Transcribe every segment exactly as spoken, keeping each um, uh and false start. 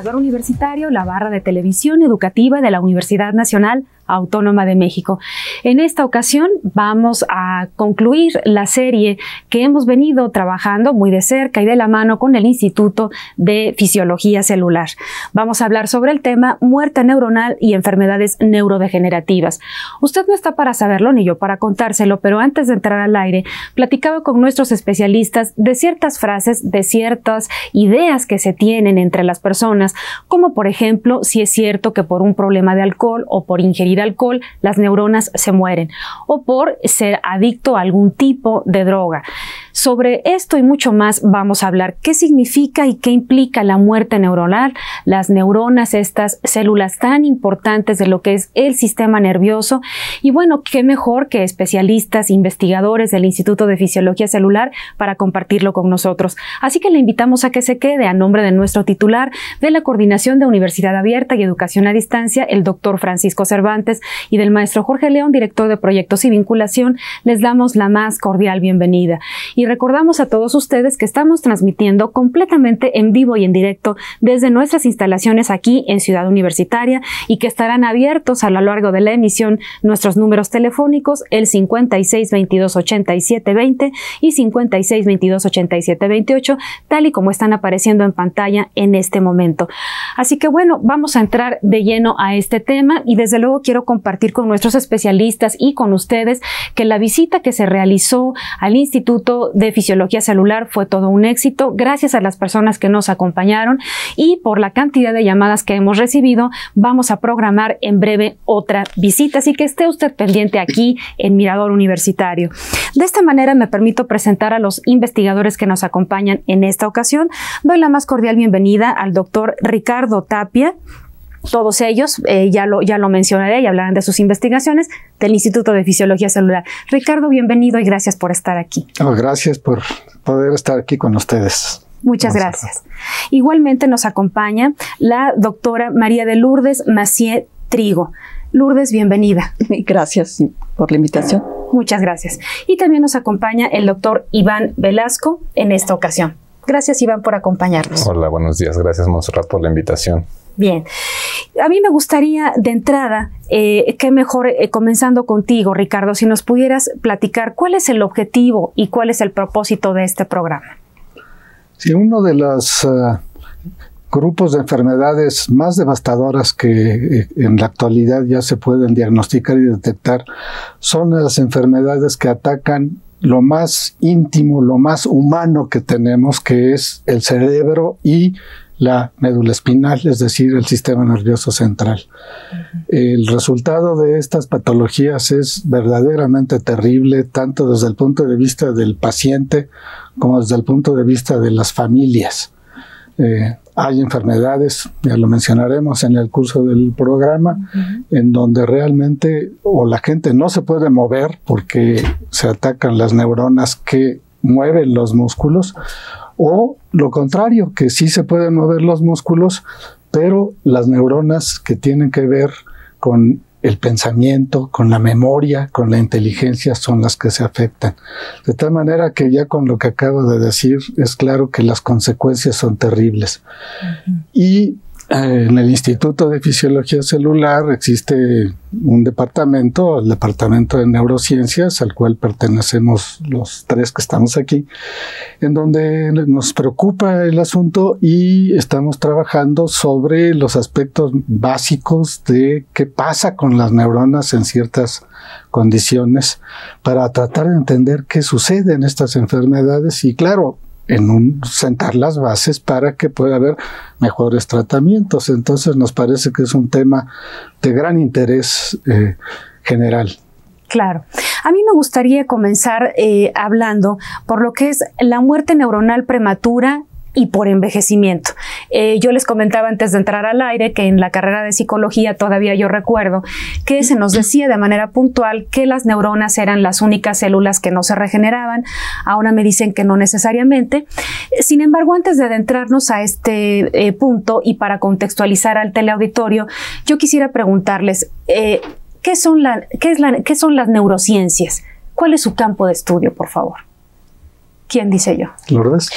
Mirador Universitario, la barra de televisión educativa de la Universidad Nacional Autónoma de México. En esta ocasión vamos a concluir la serie que hemos venido trabajando muy de cerca y de la mano con el Instituto de Fisiología Celular. Vamos a hablar sobre el tema muerte neuronal y enfermedades neurodegenerativas. Usted no está para saberlo ni yo para contárselo, pero antes de entrar al aire, platicaba con nuestros especialistas de ciertas frases, de ciertas ideas que se tienen entre las personas, como por ejemplo, si es cierto que por un problema de alcohol o por ingerir alcohol, las neuronas se mueren, o por ser adicto a algún tipo de droga. Sobre esto y mucho más vamos a hablar. ¿Qué significa y qué implica la muerte neuronal? Las neuronas, estas células tan importantes de lo que es el sistema nervioso. Y bueno, qué mejor que especialistas, investigadores del Instituto de Fisiología Celular para compartirlo con nosotros. Así que le invitamos a que se quede a nombre de nuestro titular de la Coordinación de Universidad Abierta y Educación a Distancia, el doctor Francisco Cervantes, y del maestro Jorge León, director de Proyectos y Vinculación. Les damos la más cordial bienvenida. Y recordamos a todos ustedes que estamos transmitiendo completamente en vivo y en directo desde nuestras instalaciones aquí en Ciudad Universitaria y que estarán abiertos a lo largo de la emisión nuestros números telefónicos, el cincuenta y seis, veintidós, ochenta y siete, veinte y cincuenta y seis, veintidós, ochenta y siete, veintiocho, tal y como están apareciendo en pantalla en este momento. Así que bueno, vamos a entrar de lleno a este tema y desde luego quiero compartir con nuestros especialistas y con ustedes que la visita que se realizó al Instituto de Fisiología Celular fue todo un éxito, gracias a las personas que nos acompañaron y por la cantidad de llamadas que hemos recibido, vamos a programar en breve otra visita, así que esté usted pendiente aquí en Mirador Universitario. De esta manera me permito presentar a los investigadores que nos acompañan en esta ocasión. Doy la más cordial bienvenida al doctor Ricardo Tapia. Todos ellos, eh, ya, lo, ya lo mencionaré y hablarán de sus investigaciones del Instituto de Fisiología Celular. Ricardo, bienvenido y gracias por estar aquí. Oh, gracias por poder estar aquí con ustedes. Muchas Vamos gracias. Igualmente nos acompaña la doctora María de Lourdes Macié Trigo. Lourdes, bienvenida. Gracias por la invitación. Muchas gracias. Y también nos acompaña el doctor Iván Velasco en esta ocasión. Gracias, Iván, por acompañarnos. Hola, buenos días. Gracias, Montserrat, por la invitación. Bien, a mí me gustaría de entrada, eh, que mejor eh, comenzando contigo, Ricardo, si nos pudieras platicar cuál es el objetivo y cuál es el propósito de este programa. Sí, uno de los uh, grupos de enfermedades más devastadoras que eh, en la actualidad ya se pueden diagnosticar y detectar son las enfermedades que atacan lo más íntimo, lo más humano que tenemos, que es el cerebro y la médula espinal, es decir, el sistema nervioso central. Uh-huh. El resultado de estas patologías es verdaderamente terrible, tanto desde el punto de vista del paciente como desde el punto de vista de las familias. Eh, hay enfermedades, ya lo mencionaremos en el curso del programa, uh-huh. en donde realmente o la gente no se puede mover porque se atacan las neuronas que mueven los músculos, o lo contrario, que sí se pueden mover los músculos, pero las neuronas que tienen que ver con el pensamiento, con la memoria, con la inteligencia, son las que se afectan. De tal manera que ya con lo que acabo de decir, es claro que las consecuencias son terribles. Uh-huh. Y eh, en el Instituto de Fisiología Celular existe un departamento, el Departamento de Neurociencias, al cual pertenecemos los tres que estamos aquí, en donde nos preocupa el asunto y estamos trabajando sobre los aspectos básicos de qué pasa con las neuronas en ciertas condiciones para tratar de entender qué sucede en estas enfermedades y, claro, en un, sentar las bases para que pueda haber mejores tratamientos. Entonces nos parece que es un tema de gran interés eh, general. Claro. A mí me gustaría comenzar eh, hablando por lo que es la muerte neuronal prematura y por envejecimiento. Eh, yo les comentaba antes de entrar al aire que en la carrera de psicología todavía yo recuerdo que se nos decía de manera puntual que las neuronas eran las únicas células que no se regeneraban. Ahora me dicen que no necesariamente. Sin embargo, antes de adentrarnos a este eh, punto y para contextualizar al teleauditorio, yo quisiera preguntarles, eh, ¿qué son, la, qué es la, ¿qué son las neurociencias? ¿Cuál es su campo de estudio, por favor? ¿Quién dice yo? Lourdes.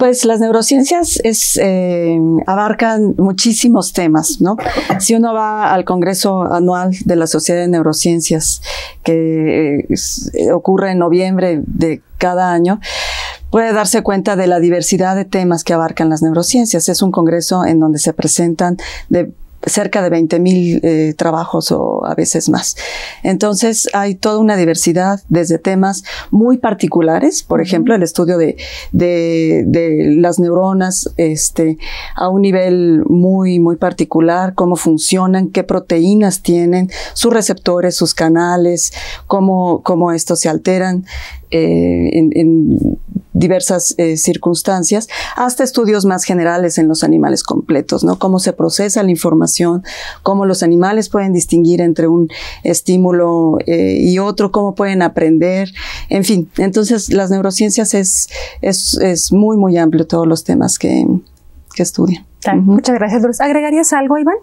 Pues las neurociencias es, eh, abarcan muchísimos temas, ¿no? Si uno va al Congreso Anual de la Sociedad de Neurociencias, que eh, es, ocurre en noviembre de cada año, puede darse cuenta de la diversidad de temas que abarcan las neurociencias. Es un congreso en donde se presentan de cerca de veinte mil eh, trabajos o a veces más. Entonces hay toda una diversidad desde temas muy particulares, por ejemplo, el estudio de, de, de las neuronas este, a un nivel muy, muy particular, cómo funcionan, qué proteínas tienen, sus receptores, sus canales, cómo, cómo estos se alteran eh, en, en diversas eh, circunstancias, hasta estudios más generales en los animales completos, ¿no? Cómo se procesa la información, cómo los animales pueden distinguir entre un estímulo eh, y otro, cómo pueden aprender, en fin. Entonces, las neurociencias es, es, es muy, muy amplio todos los temas que, que estudian. Uh-huh. Muchas gracias, Dolores. ¿Agregarías algo, Iván?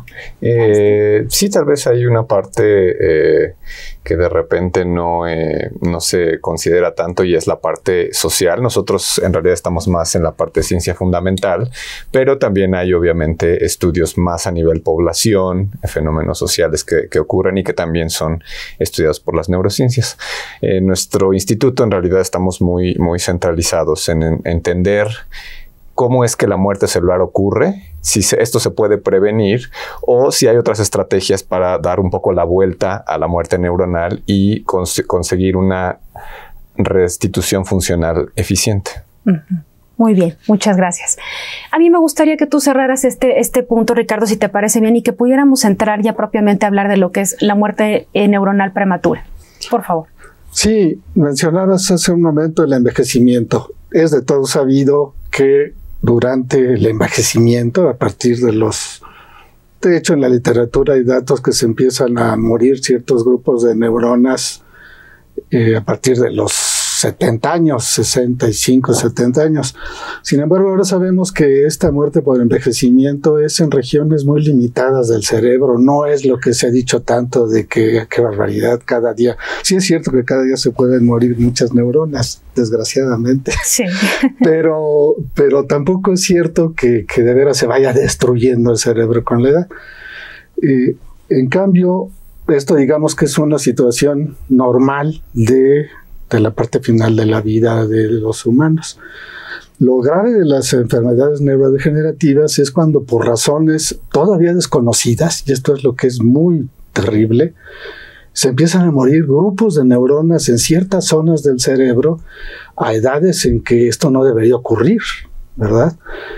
Eh, sí, tal vez hay una parte eh, que de repente no, eh, no se considera tanto y es la parte social. Nosotros en realidad estamos más en la parte de ciencia fundamental, pero también hay obviamente estudios más a nivel población, fenómenos sociales que, que ocurren y que también son estudiados por las neurociencias. En nuestro instituto en realidad estamos muy, muy centralizados en, en entender cómo es que la muerte celular ocurre, si se, esto se puede prevenir o si hay otras estrategias para dar un poco la vuelta a la muerte neuronal y cons conseguir una restitución funcional eficiente. Uh-huh. Muy bien, muchas gracias. A mí me gustaría que tú cerraras este, este punto, Ricardo, si te parece bien, y que pudiéramos entrar ya propiamente a hablar de lo que es la muerte eh, neuronal prematura. Por favor. Sí, mencionabas hace un momento el envejecimiento. Es de todo sabido que durante el envejecimiento, a partir de los... De hecho, en la literatura hay datos que se empiezan a morir ciertos grupos de neuronas eh, a partir de los setenta años, sesenta y cinco, setenta años. Sin embargo, ahora sabemos que esta muerte por envejecimiento es en regiones muy limitadas del cerebro. No es lo que se ha dicho tanto de que, qué barbaridad, cada día. Sí es cierto que cada día se pueden morir muchas neuronas, desgraciadamente. Sí. Pero, pero tampoco es cierto que, que de veras se vaya destruyendo el cerebro con la edad. Eh, en cambio, esto digamos que es una situación normal de... de la parte final de la vida de los humanos. Lo grave de las enfermedades neurodegenerativas es cuando por razones todavía desconocidas, y esto es lo que es muy terrible, se empiezan a morir grupos de neuronas en ciertas zonas del cerebro a edades en que esto no debería ocurrir, ¿verdad?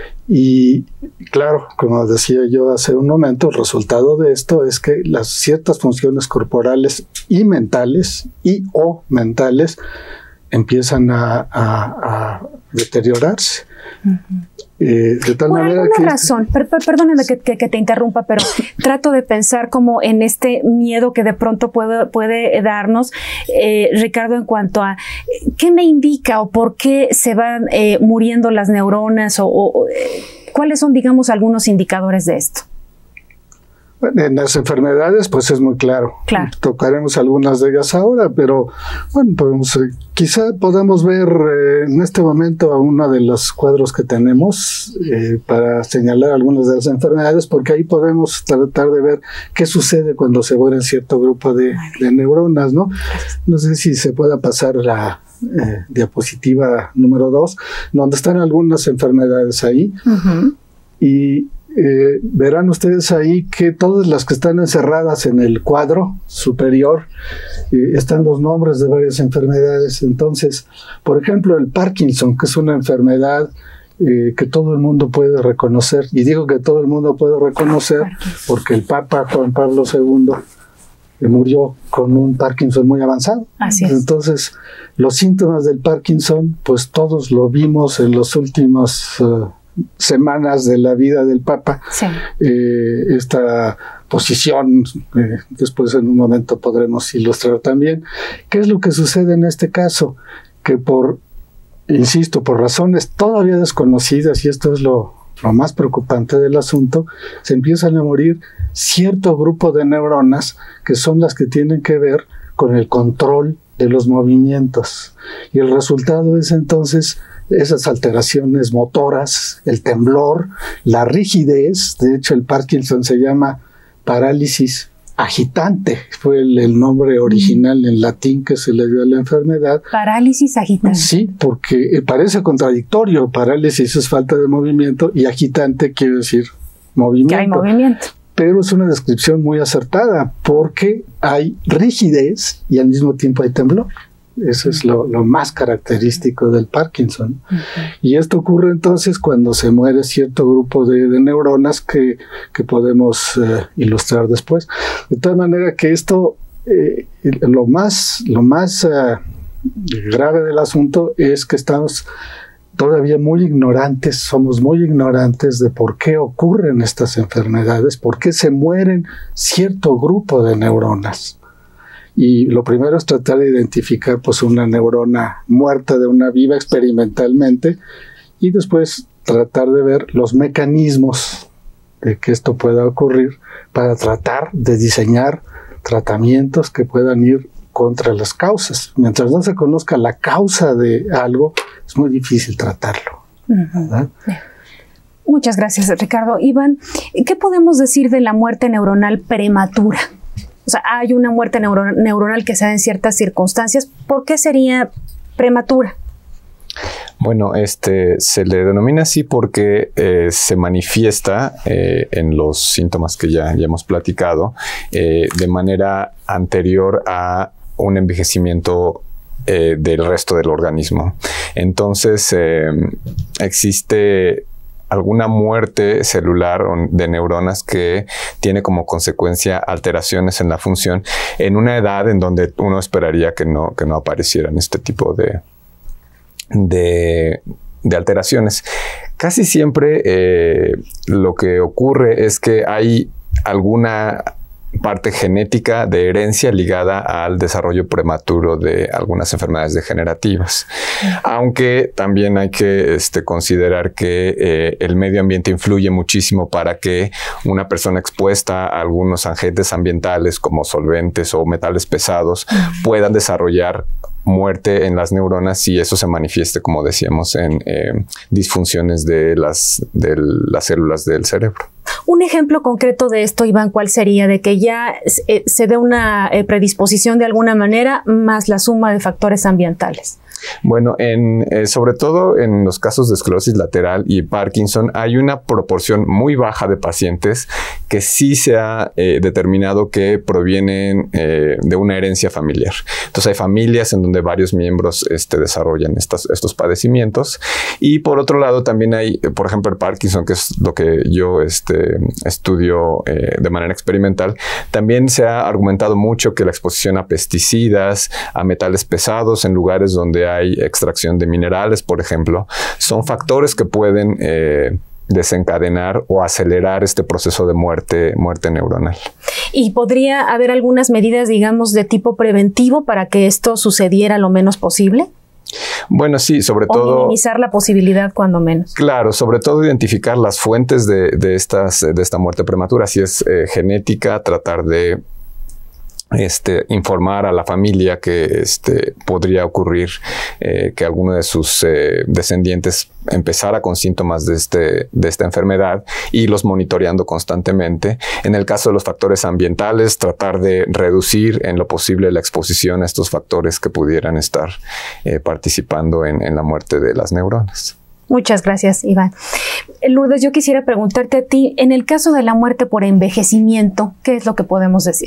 Y claro, como decía yo hace un momento, el resultado de esto es que las ciertas funciones corporales y mentales y o mentales empiezan a, a, a deteriorarse. Uh-huh. eh, de tal Por manera alguna que razón, per, per, perdóname que, que, que te interrumpa, pero trato de pensar como en este miedo que de pronto puede, puede darnos, eh, Ricardo, en cuanto a qué me indica o por qué se van eh, muriendo las neuronas o, o eh, cuáles son, digamos, algunos indicadores de esto. En las enfermedades, pues es muy claro. Claro. Tocaremos algunas de ellas ahora, pero bueno, podemos, eh, quizá podamos ver eh, en este momento a uno de los cuadros que tenemos eh, para señalar algunas de las enfermedades, porque ahí podemos tratar de ver qué sucede cuando se mueren cierto grupo de, de neuronas, ¿no? No sé si se pueda pasar la eh, diapositiva número dos, donde están algunas enfermedades ahí. Uh-huh. Y Eh, verán ustedes ahí que todas las que están encerradas en el cuadro superior eh, están los nombres de varias enfermedades. Entonces, por ejemplo, el Parkinson, que es una enfermedad eh, que todo el mundo puede reconocer, y digo que todo el mundo puede reconocer porque el Papa Juan Pablo segundo eh, murió con un Parkinson muy avanzado. Así es. Entonces, los síntomas del Parkinson, pues todos lo vimos en los últimos uh, semanas de la vida del Papa. Sí. Eh, esta posición, eh, después en un momento podremos ilustrar también. ¿Qué es lo que sucede en este caso? Que por, insisto, por razones todavía desconocidas, y esto es lo, lo más preocupante del asunto, se empiezan a morir cierto grupo de neuronas que son las que tienen que ver con el control de los movimientos. Y el resultado es entonces esas alteraciones motoras, el temblor, la rigidez. De hecho, el Parkinson se llama parálisis agitante, fue el, el nombre original en latín que se le dio a la enfermedad. Parálisis agitante. Sí, porque parece contradictorio. Parálisis es falta de movimiento y agitante quiere decir movimiento. Que hay movimiento. Pero es una descripción muy acertada porque hay rigidez y al mismo tiempo hay temblor. Eso es lo, lo más característico del Parkinson. Uh-huh. Y esto ocurre entonces cuando se muere cierto grupo de, de neuronas que, que podemos eh, ilustrar después. De tal manera que esto, eh, lo más, lo más eh, grave del asunto es que estamos todavía muy ignorantes, somos muy ignorantes de por qué ocurren estas enfermedades, por qué se mueren cierto grupo de neuronas. Y lo primero es tratar de identificar pues una neurona muerta de una viva experimentalmente y después tratar de ver los mecanismos de que esto pueda ocurrir para tratar de diseñar tratamientos que puedan ir contra las causas. Mientras no se conozca la causa de algo, es muy difícil tratarlo. ¿Verdad? Muchas gracias, Ricardo. Iván, ¿qué podemos decir de la muerte neuronal prematura? O sea, hay una muerte neuro neuronal que se da en ciertas circunstancias. ¿Por qué sería prematura? Bueno, este se le denomina así porque eh, se manifiesta eh, en los síntomas que ya, ya hemos platicado eh, de manera anterior a un envejecimiento eh, del resto del organismo. Entonces, eh, existe alguna muerte celular de neuronas que tiene como consecuencia alteraciones en la función en una edad en donde uno esperaría que no, que no aparecieran este tipo de, de, de alteraciones. Casi siempre eh, lo que ocurre es que hay alguna parte genética de herencia ligada al desarrollo prematuro de algunas enfermedades degenerativas. Uh-huh. Aunque también hay que este, considerar que eh, el medio ambiente influye muchísimo para que una persona expuesta a algunos agentes ambientales como solventes o metales pesados uh-huh. puedan desarrollar muerte en las neuronas y eso se manifieste, como decíamos, en eh, disfunciones de las, de las células del cerebro. Un ejemplo concreto de esto, Iván, ¿cuál sería? De que ya eh, se dé una eh, predisposición de alguna manera más la suma de factores ambientales. Bueno, en, eh, sobre todo en los casos de esclerosis lateral y Parkinson hay una proporción muy baja de pacientes que sí se ha eh, determinado que provienen eh, de una herencia familiar. Entonces hay familias en donde varios miembros este, desarrollan estas, estos padecimientos. Y por otro lado también hay, por ejemplo, el Parkinson, que es lo que yo este, estudio eh, de manera experimental. También se ha argumentado mucho que la exposición a pesticidas, a metales pesados en lugares donde hay hay extracción de minerales, por ejemplo, son factores que pueden eh, desencadenar o acelerar este proceso de muerte, muerte neuronal. ¿Y podría haber algunas medidas, digamos, de tipo preventivo para que esto sucediera lo menos posible? Bueno, sí, sobre o todo... minimizar la posibilidad cuando menos. Claro, sobre todo identificar las fuentes de, de, estas, de esta muerte prematura. Si es eh, genética, tratar de Este, informar a la familia que este, podría ocurrir eh, que alguno de sus eh, descendientes empezara con síntomas de, este, de esta enfermedad y los monitoreando constantemente. En el caso de los factores ambientales, tratar de reducir en lo posible la exposición a estos factores que pudieran estar eh, participando en, en la muerte de las neuronas. Muchas gracias, Iván. Lourdes, yo quisiera preguntarte a ti, en el caso de la muerte por envejecimiento, ¿qué es lo que podemos decir?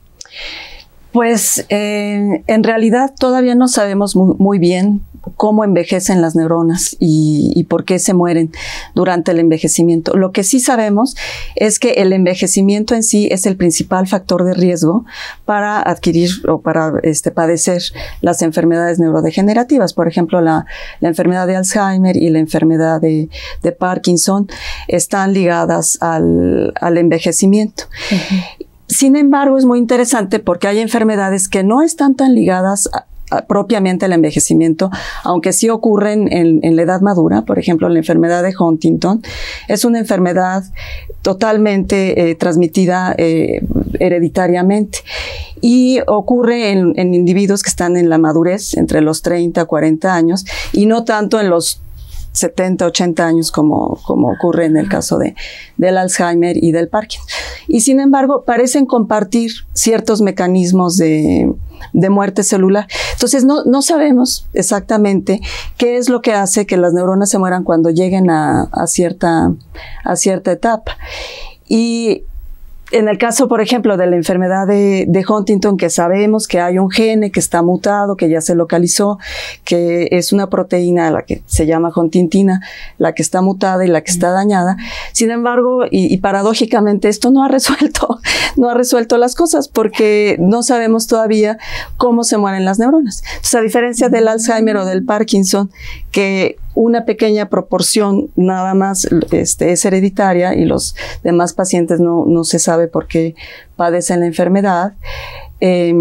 Pues eh, en realidad todavía no sabemos muy, muy bien cómo envejecen las neuronas y, y por qué se mueren durante el envejecimiento. Lo que sí sabemos es que el envejecimiento en sí es el principal factor de riesgo para adquirir o para este, padecer las enfermedades neurodegenerativas. Por ejemplo, la, la enfermedad de Alzheimer y la enfermedad de, de Parkinson están ligadas al, al envejecimiento. Uh-huh. Sin embargo, es muy interesante porque hay enfermedades que no están tan ligadas a, a, propiamente al envejecimiento, aunque sí ocurren en, en la edad madura. Por ejemplo, la enfermedad de Huntington es una enfermedad totalmente eh, transmitida eh, hereditariamente. y ocurre en, en individuos que están en la madurez, entre los treinta, cuarenta años, y no tanto en los setenta, ochenta años como, como ocurre en el caso de, del Alzheimer y del Parkinson. Y sin embargo, parecen compartir ciertos mecanismos de, de muerte celular. Entonces, no, no sabemos exactamente qué es lo que hace que las neuronas se mueran cuando lleguen a, a, cierta, a cierta etapa. Y en el caso, por ejemplo, de la enfermedad de, de Huntington, que sabemos que hay un gene que está mutado, que ya se localizó, que es una proteína, la que se llama huntingtina, la que está mutada y la que está dañada. Sin embargo, y, y paradójicamente, esto no ha resuelto, no ha resuelto las cosas, porque no sabemos todavía cómo se mueren las neuronas. Entonces, a diferencia del Alzheimer o del Parkinson, que una pequeña proporción nada más este, es hereditaria y los demás pacientes no, no se sabe por qué padecen la enfermedad, eh,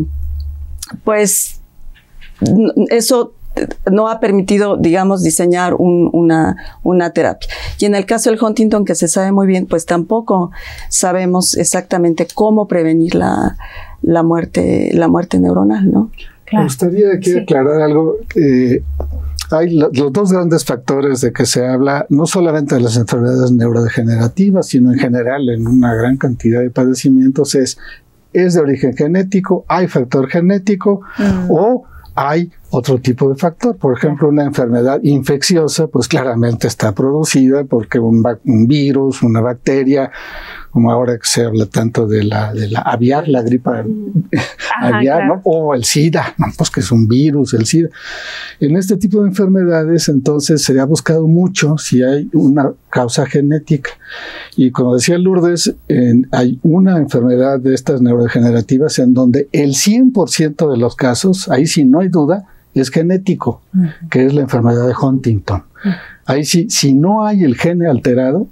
pues eso no ha permitido, digamos, diseñar un, una, una terapia. Y en el caso del Huntington, que se sabe muy bien, pues tampoco sabemos exactamente cómo prevenir la, la muerte, la muerte neuronal, ¿no? Claro. Me gustaría aquí sí. aclarar algo. Eh, Hay lo, los dos grandes factores de que se habla, no solamente de las enfermedades neurodegenerativas, sino en general en una gran cantidad de padecimientos, es, es de origen genético, hay factor genético mm. o hay otro tipo de factor. Por ejemplo, una enfermedad infecciosa, pues claramente está producida porque un, un virus, una bacteria, como ahora que se habla tanto de la, de la aviar, la gripa Ajá, aviar, claro. ¿no? O el SIDA, ¿no? Pues que es un virus, el SIDA. En este tipo de enfermedades, entonces, se ha buscado mucho si hay una causa genética. Y como decía Lourdes, en, hay una enfermedad de estas neurodegenerativas en donde el cien por ciento de los casos, ahí sí no hay duda, es genético, uh-huh. que es la enfermedad de Huntington. Uh-huh. Ahí sí, si no hay el gene alterado,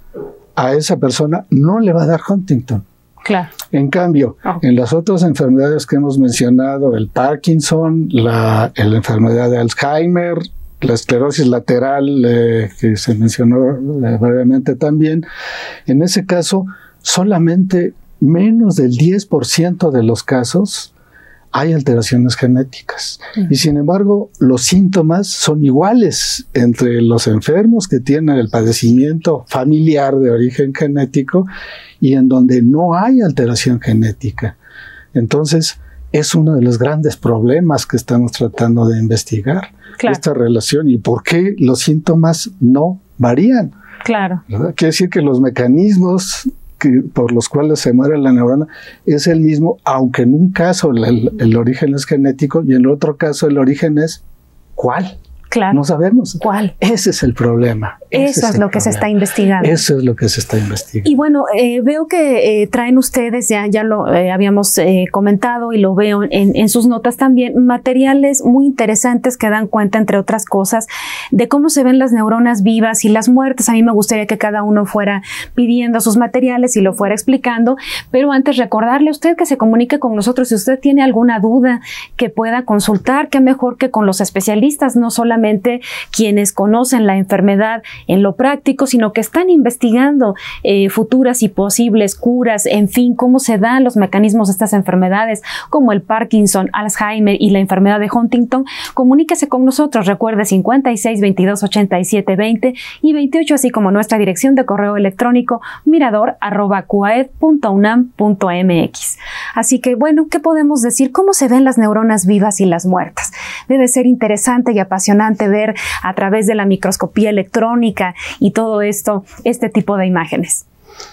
a esa persona no le va a dar Huntington. Claro. En cambio, oh. en las otras enfermedades que hemos mencionado, el Parkinson, la, la enfermedad de Alzheimer, la esclerosis lateral, eh, que se mencionó eh, brevemente también, en ese caso, solamente menos del diez por ciento de los casos hay alteraciones genéticas. Uh-huh. Y sin embargo, los síntomas son iguales entre los enfermos que tienen el padecimiento familiar de origen genético y en donde no hay alteración genética. Entonces, es uno de los grandes problemas que estamos tratando de investigar, claro. esta relación y por qué los síntomas no varían. Claro. ¿Verdad? Quiere decir que los mecanismos que, por los cuales se muere la neurona es el mismo, aunque en un caso el, el, el origen es genético y en el otro caso el origen es ¿cuál? Claro. No sabemos. ¿Cuál? Ese es el problema. Eso es, es lo que problema. se está investigando. Eso es lo que se está investigando. Y bueno, eh, veo que eh, traen ustedes, ya, ya lo eh, habíamos eh, comentado y lo veo en, en sus notas también, materiales muy interesantes que dan cuenta, entre otras cosas, de cómo se ven las neuronas vivas y las muertes. A mí me gustaría que cada uno fuera pidiendo sus materiales y lo fuera explicando, pero antes recordarle a usted que se comunique con nosotros. Si usted tiene alguna duda que pueda consultar, qué mejor que con los especialistas, no solamente quienes conocen la enfermedad en lo práctico, sino que están investigando eh, futuras y posibles curas, en fin, cómo se dan los mecanismos de estas enfermedades, como el Parkinson, Alzheimer y la enfermedad de Huntington. Comuníquese con nosotros, recuerde cincuenta y seis, veintidós, ochenta y siete, veinte y veintiocho, así como nuestra dirección de correo electrónico mirador arroba cuaed punto unam punto mx. Así que, bueno, ¿qué podemos decir? ¿Cómo se ven las neuronas vivas y las muertas? Debe ser interesante y apasionante ver a través de la microscopía electrónica y todo esto, este tipo de imágenes.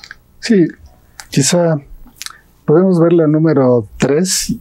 Sí, quizá podemos ver la número tres.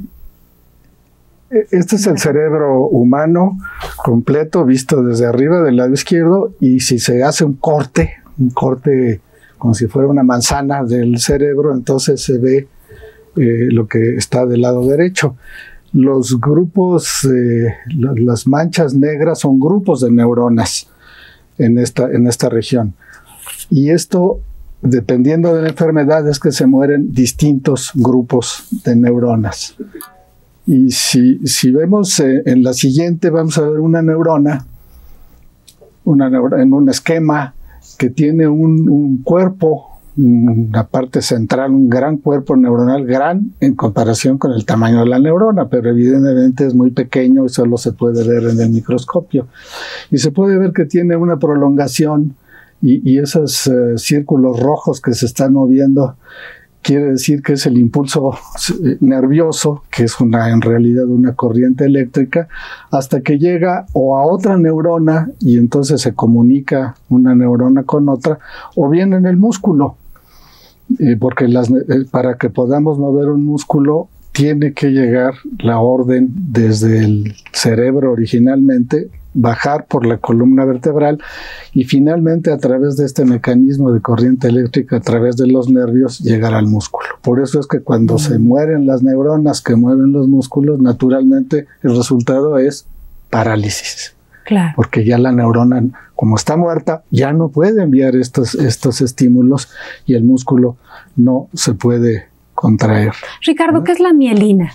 Este es el cerebro humano completo, visto desde arriba del lado izquierdo, y si se hace un corte, un corte como si fuera una manzana del cerebro, entonces se ve eh, lo que está del lado derecho. Los grupos, eh, las manchas negras son grupos de neuronas en esta, en esta región. Y esto, dependiendo de la enfermedad, es que se mueren distintos grupos de neuronas. Y si, si vemos eh, en la siguiente, vamos a ver una neurona, una neurona en un esquema que tiene un, un cuerpo una parte central, un gran cuerpo neuronal, gran en comparación con el tamaño de la neurona, pero evidentemente es muy pequeño y solo se puede ver en el microscopio. Y se puede ver que tiene una prolongación y, y esos uh, círculos rojos que se están moviendo quiere decir que es el impulso nervioso, que es una, en realidad una corriente eléctrica, hasta que llega o a otra neurona y entonces se comunica una neurona con otra, o bien en el músculo, eh, porque las, eh, para que podamos mover un músculo tiene que llegar la orden desde el cerebro originalmente, bajar por la columna vertebral y finalmente a través de este mecanismo de corriente eléctrica a través de los nervios llegar al músculo. Por eso es que cuando mm. se mueren las neuronas que mueven los músculos, naturalmente el resultado es parálisis. Claro. Porque ya la neurona, como está muerta, ya no puede enviar estos, estos estímulos y el músculo no se puede contraer. Ricardo, ¿no? ¿Qué es la mielina?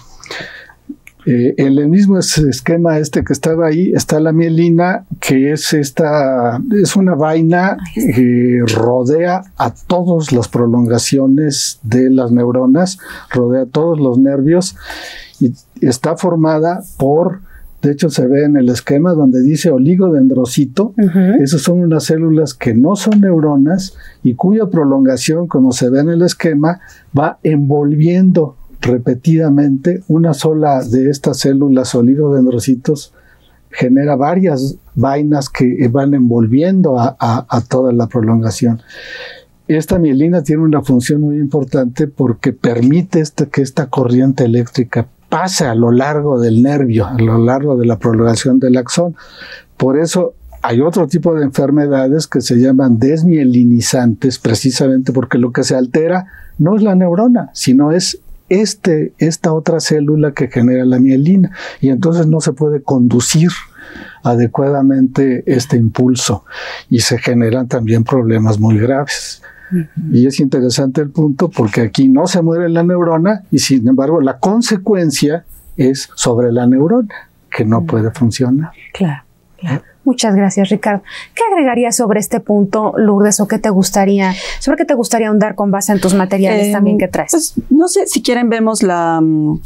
Eh, en el mismo esquema este que estaba ahí está la mielina, que es esta, es una vaina que rodea a todas las prolongaciones de las neuronas, rodea todos los nervios y está formada por, de hecho se ve en el esquema donde dice oligodendrocito, uh-huh. Esas son unas células que no son neuronas y cuya prolongación, como se ve en el esquema, va envolviendo repetidamente. Una sola de estas células oligodendrocitos genera varias vainas que van envolviendo a, a, a toda la prolongación. Esta mielina tiene una función muy importante porque permite este, que esta corriente eléctrica pase a lo largo del nervio, a lo largo de la prolongación del axón. Por eso hay otro tipo de enfermedades que se llaman desmielinizantes, precisamente porque lo que se altera no es la neurona, sino es Este, esta otra célula que genera la mielina y entonces no se puede conducir adecuadamente este impulso y se generan también problemas muy graves. Uh-huh. Y es interesante el punto porque aquí no se muere la neurona y sin embargo la consecuencia es sobre la neurona que no uh-huh. puede funcionar. Claro, claro. Muchas gracias, Ricardo. ¿Qué agregarías sobre este punto, Lourdes, o qué te gustaría, sobre qué te gustaría ahondar con base en tus materiales eh, también que traes? Pues, no sé, si quieren vemos la,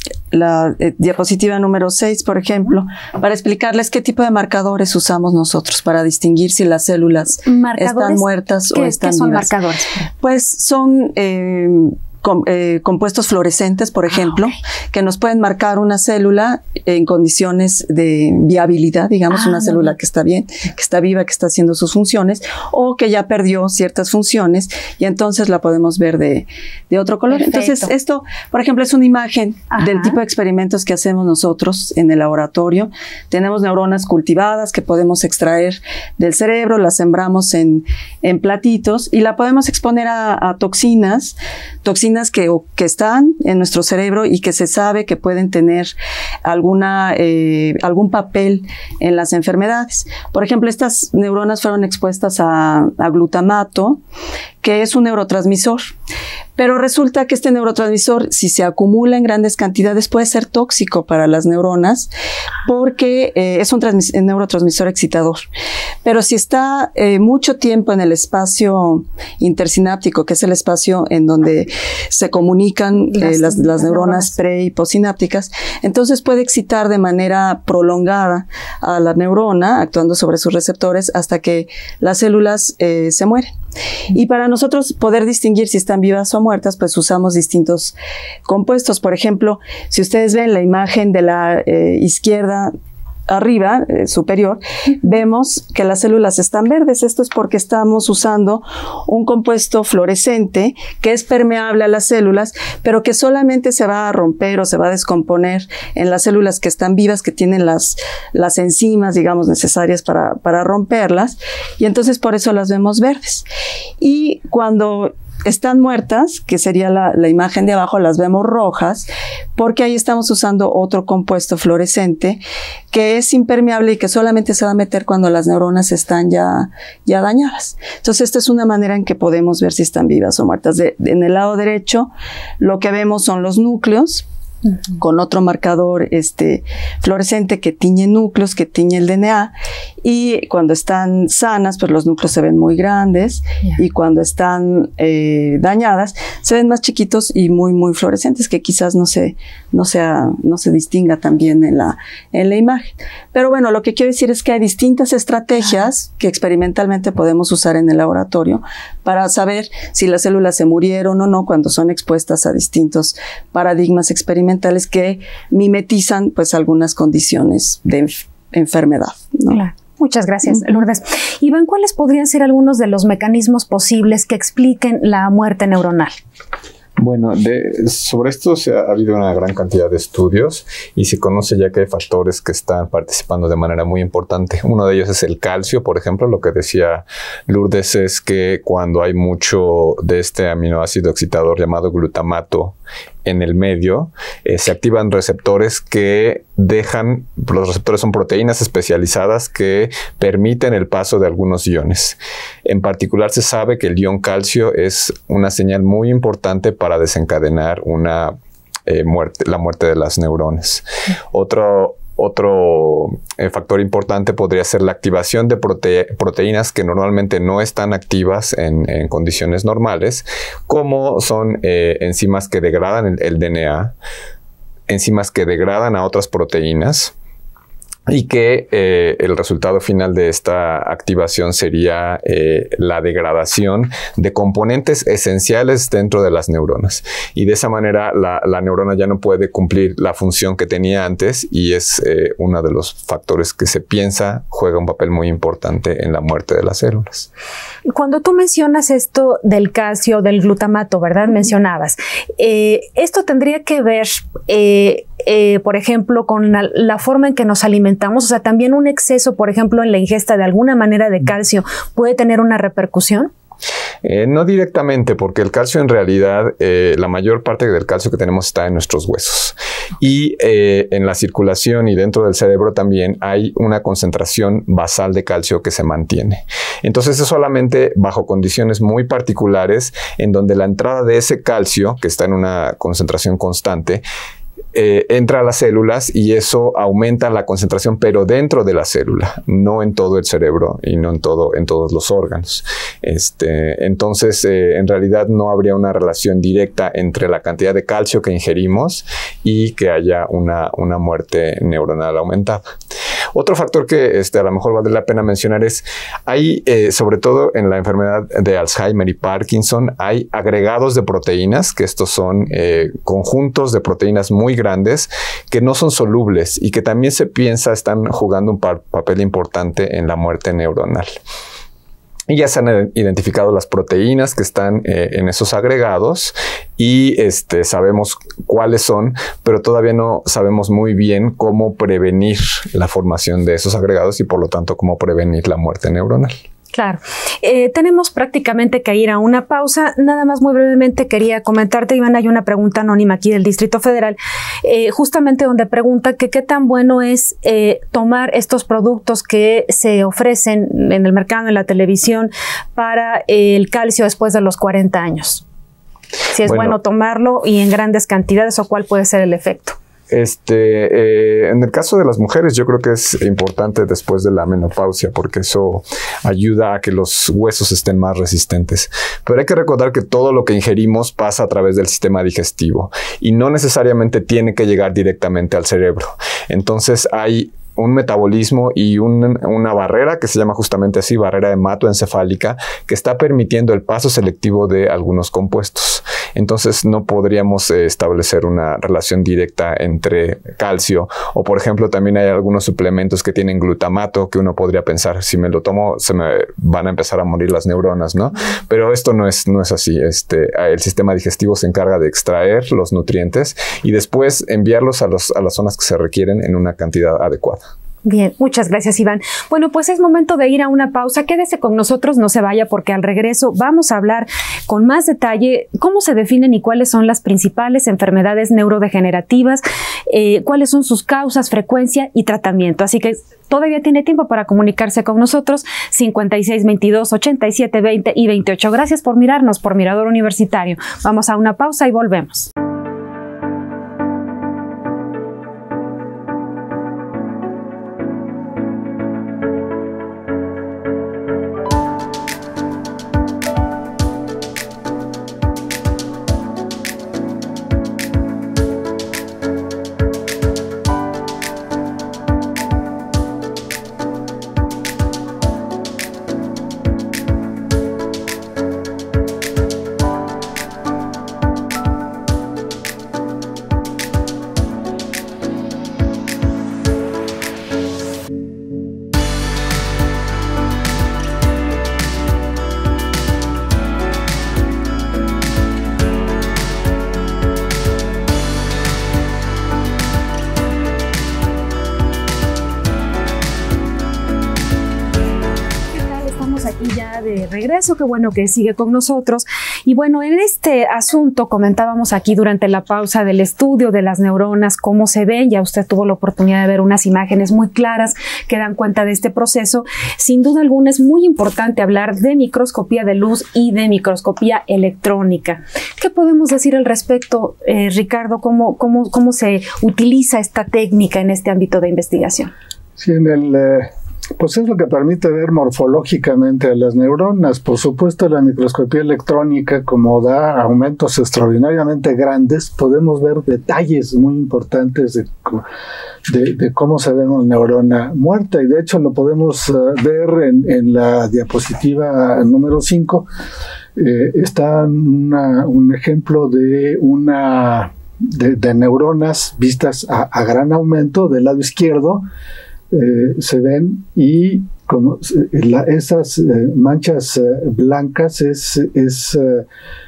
la eh, diapositiva número seis, por ejemplo, para explicarles qué tipo de marcadores usamos nosotros para distinguir si las células están muertas o están vivas. ¿Qué son marcadores? Pues son Eh, Com, eh, compuestos fluorescentes, por ejemplo, ah, okay. que nos pueden marcar una célula en condiciones de viabilidad, digamos, ah, una célula que está bien, que está viva, que está haciendo sus funciones, o que ya perdió ciertas funciones y entonces la podemos ver de, de otro color. Perfecto. Entonces, esto, por ejemplo, es una imagen Ajá. del tipo de experimentos que hacemos nosotros en el laboratorio. Tenemos neuronas cultivadas que podemos extraer del cerebro, las sembramos en, en platitos y la podemos exponer a, a toxinas, toxinas Que, que están en nuestro cerebro y que se sabe que pueden tener alguna, eh, algún papel en las enfermedades. Por ejemplo, estas neuronas fueron expuestas a, a glutamato, que es un neurotransmisor. Pero resulta que este neurotransmisor, si se acumula en grandes cantidades, puede ser tóxico para las neuronas porque eh, es un neurotransmisor excitador. Pero si está eh, mucho tiempo en el espacio intersináptico, que es el espacio en donde se comunican eh, las, las neuronas pre y postsinápticas, entonces puede excitar de manera prolongada a la neurona, actuando sobre sus receptores hasta que las células eh, se mueren. Y para nosotros poder distinguir si están vivas o muertas, pues usamos distintos compuestos. Por ejemplo, si ustedes ven la imagen de la eh, izquierda arriba, eh, superior, vemos que las células están verdes. Esto es porque estamos usando un compuesto fluorescente que es permeable a las células, pero que solamente se va a romper o se va a descomponer en las células que están vivas, que tienen las, las enzimas, digamos, necesarias para, para romperlas, y entonces por eso las vemos verdes. Y cuando están muertas, que sería la, la imagen de abajo, las vemos rojas, porque ahí estamos usando otro compuesto fluorescente que es impermeable y que solamente se va a meter cuando las neuronas están ya, ya dañadas. Entonces, esta es una manera en que podemos ver si están vivas o muertas. De, de, en el lado derecho, lo que vemos son los núcleos Uh-huh. Con otro marcador este, fluorescente que tiñe núcleos, que tiñe el D N A, y cuando están sanas, pues los núcleos se ven muy grandes, yeah. y cuando están eh, dañadas, se ven más chiquitos y muy, muy fluorescentes, que quizás no se, no sea, no se distinga también en la, en la imagen. Pero bueno, lo que quiero decir es que hay distintas estrategias que experimentalmente podemos usar en el laboratorio para saber si las células se murieron o no cuando son expuestas a distintos paradigmas experimentales que mimetizan pues algunas condiciones de enf enfermedad, ¿no? Claro. Muchas gracias, Lourdes. Iván, ¿cuáles podrían ser algunos de los mecanismos posibles que expliquen la muerte neuronal? Bueno, de, sobre esto se ha, ha habido una gran cantidad de estudios y se conoce ya que hay factores que están participando de manera muy importante. Uno de ellos es el calcio, por ejemplo. Lo que decía Lourdes es que cuando hay mucho de este aminoácido excitador llamado glutamato en el medio, eh, se activan receptores que dejan, los receptores son proteínas especializadas que permiten el paso de algunos iones. En particular se sabe que el ion calcio es una señal muy importante para desencadenar una eh, muerte, la muerte de las neuronas. Otro Otro eh, factor importante podría ser la activación de prote proteínas que normalmente no están activas en, en condiciones normales, como son eh, enzimas que degradan el, el D N A, enzimas que degradan a otras proteínas, y que eh, el resultado final de esta activación sería eh, la degradación de componentes esenciales dentro de las neuronas. Y de esa manera la, la neurona ya no puede cumplir la función que tenía antes y es eh, uno de los factores que se piensa juega un papel muy importante en la muerte de las células. Cuando tú mencionas esto del calcio, del glutamato, ¿verdad? Mencionabas. Eh, esto tendría que ver... Eh, Eh, por ejemplo, con la, la forma en que nos alimentamos, o sea, también un exceso, por ejemplo, en la ingesta de alguna manera de calcio, ¿puede tener una repercusión? Eh, no directamente, porque el calcio en realidad, eh, la mayor parte del calcio que tenemos está en nuestros huesos. Y eh, en la circulación y dentro del cerebro también hay una concentración basal de calcio que se mantiene. Entonces es solamente bajo condiciones muy particulares en donde la entrada de ese calcio, que está en una concentración constante, Eh, entra a las células y eso aumenta la concentración, pero dentro de la célula, no en todo el cerebro y no en, todo, en todos los órganos. Este, entonces, eh, en realidad no habría una relación directa entre la cantidad de calcio que ingerimos y que haya una, una muerte neuronal aumentada. Otro factor que este, a lo mejor vale la pena mencionar es, hay, eh, sobre todo en la enfermedad de Alzheimer y Parkinson, hay agregados de proteínas, que estos son eh, conjuntos de proteínas muy grandes que no son solubles y que también se piensa están jugando un pa- papel importante en la muerte neuronal. Y ya se han identificado las proteínas que están eh, en esos agregados y este, sabemos cuáles son, pero todavía no sabemos muy bien cómo prevenir la formación de esos agregados y por lo tanto cómo prevenir la muerte neuronal. Claro. Eh, tenemos prácticamente que ir a una pausa. Nada más muy brevemente quería comentarte, Iván, hay una pregunta anónima aquí del Distrito Federal, eh, justamente donde pregunta que qué tan bueno es eh, tomar estos productos que se ofrecen en el mercado, en la televisión, para eh, el calcio después de los cuarenta años. Si es bueno, bueno tomarlo y en grandes cantidades o cuál puede ser el efecto. Este, eh, en el caso de las mujeres, yo creo que es importante después de la menopausia porque eso ayuda a que los huesos estén más resistentes. Pero hay que recordar que todo lo que ingerimos pasa a través del sistema digestivo y no necesariamente tiene que llegar directamente al cerebro. Entonces hay un metabolismo y un, una barrera que se llama justamente así, barrera hematoencefálica, que está permitiendo el paso selectivo de algunos compuestos. Entonces no podríamos eh, establecer una relación directa entre calcio o, por ejemplo, también hay algunos suplementos que tienen glutamato que uno podría pensar, si me lo tomo, se me van a empezar a morir las neuronas, ¿no? Pero esto no es, no es así. Este, el sistema digestivo se encarga de extraer los nutrientes y después enviarlos a, los, a las zonas que se requieren en una cantidad adecuada. Bien, muchas gracias, Iván. Bueno, pues es momento de ir a una pausa. Quédese con nosotros, no se vaya, porque al regreso vamos a hablar con más detalle cómo se definen y cuáles son las principales enfermedades neurodegenerativas, eh, cuáles son sus causas, frecuencia y tratamiento. Así que todavía tiene tiempo para comunicarse con nosotros, cincuenta y seis, veintidós, ochenta y siete, veinte y veintiocho. Gracias por mirarnos por Mirador Universitario. Vamos a una pausa y volvemos. Y ya de regreso, qué bueno que sigue con nosotros. Y bueno, en este asunto comentábamos aquí durante la pausa del estudio de las neuronas, cómo se ven. Ya usted tuvo la oportunidad de ver unas imágenes muy claras que dan cuenta de este proceso. Sin duda alguna es muy importante hablar de microscopía de luz y de microscopía electrónica. ¿Qué podemos decir al respecto, eh, Ricardo? ¿Cómo, cómo, cómo se utiliza esta técnica en este ámbito de investigación? Sí, en el... Eh... Pues es lo que permite ver morfológicamente a las neuronas. Por supuesto, la microscopía electrónica, como da aumentos extraordinariamente grandes, podemos ver detalles muy importantes de, de, de cómo se ve una neurona muerta. Y de hecho lo podemos uh, ver en, en la diapositiva número cinco. Eh, está una, un ejemplo de una de, de neuronas vistas a, a gran aumento del lado izquierdo. Eh, se ven y como la, esas eh, manchas eh, blancas es, es eh,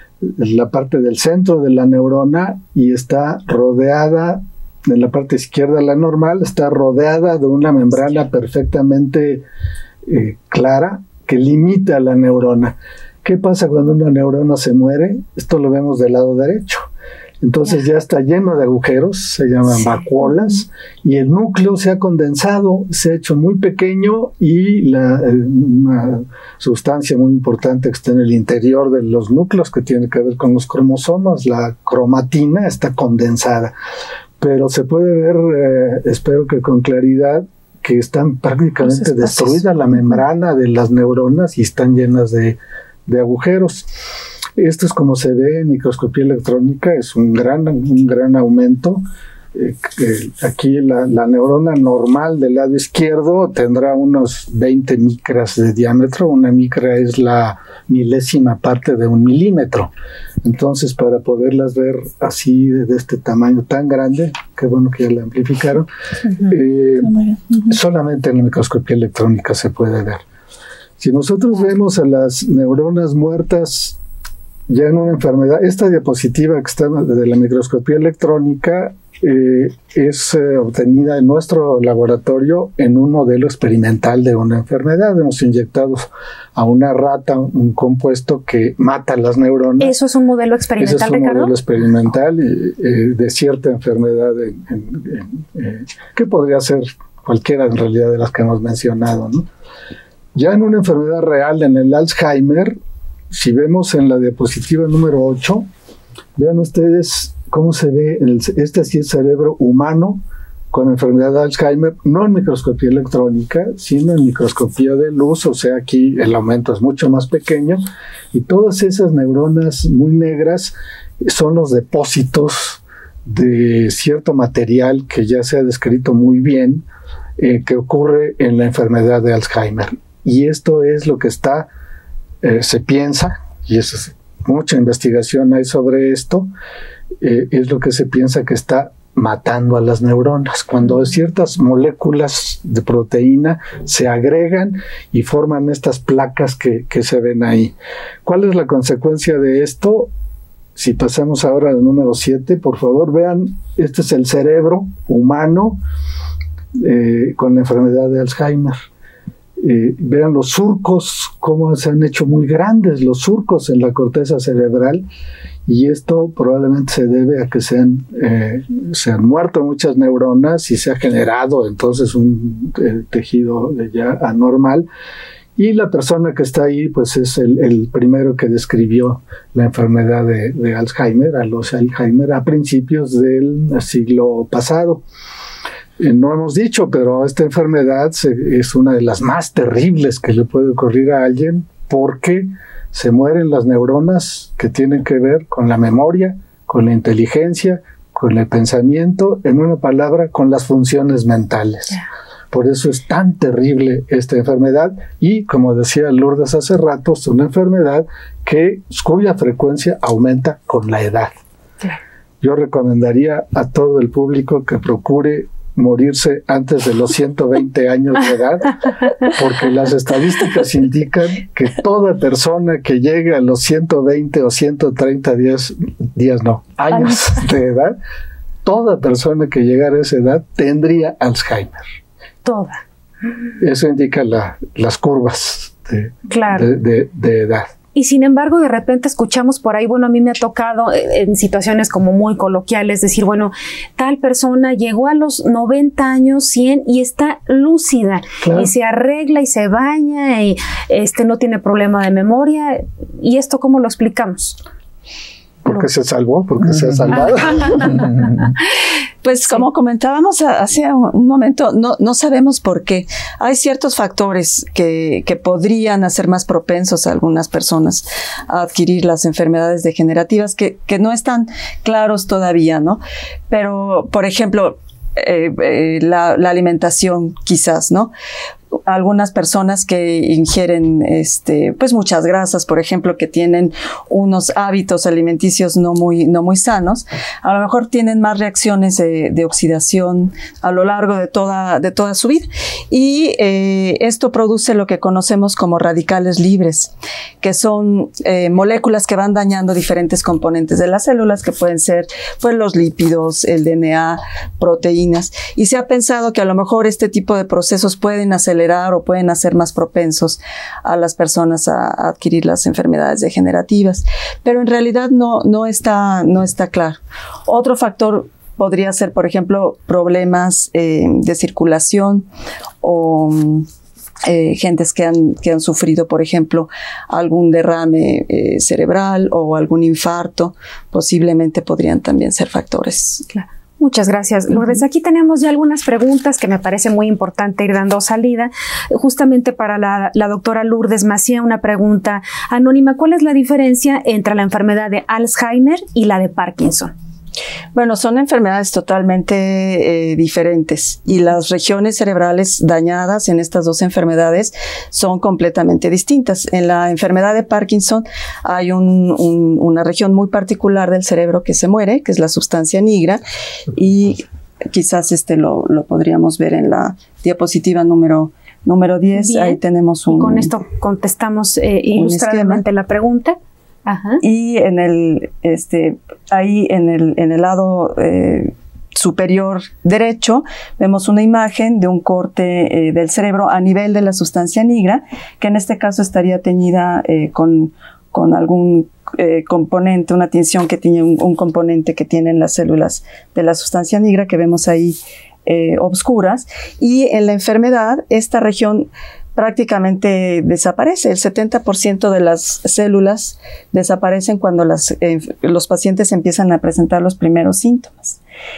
la parte del centro de la neurona y está rodeada, en la parte izquierda la normal, está rodeada de una membrana perfectamente eh, clara que limita a la neurona. ¿Qué pasa cuando una neurona se muere? Esto lo vemos del lado derecho. Entonces ya está lleno de agujeros, se llaman sí. vacuolas, y el núcleo se ha condensado, se ha hecho muy pequeño y la, una sustancia muy importante que está en el interior de los núcleos, que tiene que ver con los cromosomas, la cromatina, está condensada. Pero se puede ver, eh, espero que con claridad, que están prácticamente destruida la membrana de las neuronas y están llenas de, de agujeros. Esto es como se ve en microscopía electrónica, es un gran, un gran aumento. Eh, eh, aquí la, la neurona normal del lado izquierdo tendrá unos veinte micras de diámetro. Una micra es la milésima parte de un milímetro. Entonces, para poderlas ver así, de, de este tamaño tan grande, qué bueno que ya la amplificaron, uh-huh. eh, uh-huh. solamente en la microscopía electrónica se puede ver. Si nosotros vemos a las neuronas muertas ya en una enfermedad, esta diapositiva que está de la microscopía electrónica eh, es eh, obtenida en nuestro laboratorio en un modelo experimental de una enfermedad. Hemos inyectado a una rata un compuesto que mata las neuronas. ¿Eso es un modelo experimental, Ese es un Ricardo? modelo experimental eh, eh, de cierta enfermedad en, en, en, eh, que podría ser cualquiera en realidad de las que hemos mencionado, ¿no? Ya en una enfermedad real, en el Alzheimer, si vemos en la diapositiva número ocho, vean ustedes cómo se ve, el, este sí es cerebro humano con enfermedad de Alzheimer, no en microscopía electrónica, sino en microscopía de luz, o sea, aquí el aumento es mucho más pequeño, y todas esas neuronas muy negras son los depósitos de cierto material que ya se ha descrito muy bien, eh, que ocurre en la enfermedad de Alzheimer. Y esto es lo que está... Eh, se piensa, y eso es, mucha investigación hay sobre esto, eh, es lo que se piensa que está matando a las neuronas, cuando ciertas moléculas de proteína se agregan y forman estas placas que, que se ven ahí. ¿Cuál es la consecuencia de esto? Si pasamos ahora al número siete, por favor, vean, este es el cerebro humano eh, con la enfermedad de Alzheimer. Eh, vean los surcos, cómo se han hecho muy grandes los surcos en la corteza cerebral, y esto probablemente se debe a que se han, eh, se han muerto muchas neuronas y se ha generado entonces un eh, tejido ya anormal, y la persona que está ahí pues es el, el primero que describió la enfermedad de, de Alzheimer, a los Alzheimer a principios del siglo pasado. No hemos dicho, pero esta enfermedad se, es una de las más terribles que le puede ocurrir a alguien, porque se mueren las neuronas que tienen que ver con la memoria, con la inteligencia, con el pensamiento, en una palabra, con las funciones mentales. Yeah. Por eso es tan terrible esta enfermedad, y como decía Lourdes hace rato, es una enfermedad que, cuya frecuencia aumenta con la edad. Yeah. Yo recomendaría a todo el público que procure morirse antes de los ciento veinte años de edad, porque las estadísticas indican que toda persona que llegue a los ciento veinte o ciento treinta días, días no, años de edad, toda persona que llegara a esa edad tendría Alzheimer. Toda. Eso indica la, las curvas de, claro. de, de, de edad. Y sin embargo, de repente escuchamos por ahí, bueno, a mí me ha tocado en situaciones como muy coloquiales decir, bueno, tal persona llegó a los noventa años, cien y está lúcida, claro, y se arregla y se baña y este no tiene problema de memoria. ¿Y esto cómo lo explicamos? Porque se salvó, porque se ha salvado. Pues como comentábamos hace un momento, no, no sabemos por qué. Hay ciertos factores que, que podrían hacer más propensos a algunas personas a adquirir las enfermedades degenerativas que, que no están claros todavía, ¿no? Pero, por ejemplo, eh, eh, la, la alimentación quizás, ¿no? Algunas personas que ingieren este, pues muchas grasas, por ejemplo, que tienen unos hábitos alimenticios no muy, no muy sanos, a lo mejor tienen más reacciones de, de oxidación a lo largo de toda, de toda su vida. Y eh, esto produce lo que conocemos como radicales libres, que son eh, moléculas que van dañando diferentes componentes de las células, que pueden ser pues, los lípidos, el D N A, proteínas. Y se ha pensado que a lo mejor este tipo de procesos pueden acelerar o pueden hacer más propensos a las personas a, a adquirir las enfermedades degenerativas, pero en realidad no, no está, no está claro. Otro factor podría ser, por ejemplo, problemas eh, de circulación o eh, gentes que han, que han sufrido, por ejemplo, algún derrame eh, cerebral o algún infarto, posiblemente podrían también ser factores. Claro. Muchas gracias, Lourdes. Aquí tenemos ya algunas preguntas que me parece muy importante ir dando salida. Justamente para la, la doctora Lourdes Macié, una pregunta anónima. ¿Cuál es la diferencia entre la enfermedad de Alzheimer y la de Parkinson? Bueno, son enfermedades totalmente eh, diferentes y las regiones cerebrales dañadas en estas dos enfermedades son completamente distintas. En la enfermedad de Parkinson hay un, un, una región muy particular del cerebro que se muere, que es la sustancia nigra, y quizás este lo, lo podríamos ver en la diapositiva número número diez. Bien. Ahí tenemos un... Y con esto contestamos eh, ilustradamente la pregunta. Ajá. Y en el, este, ahí en el, en el lado eh, superior derecho vemos una imagen de un corte eh, del cerebro a nivel de la sustancia nigra, que en este caso estaría teñida eh, con, con algún eh, componente, una tinción que tiene un, un componente que tienen las células de la sustancia nigra que vemos ahí eh, obscuras. Y en la enfermedad, esta región prácticamente desaparece. El setenta por ciento de las células desaparecen cuando las, eh, los pacientes empiezan a presentar los primeros síntomas.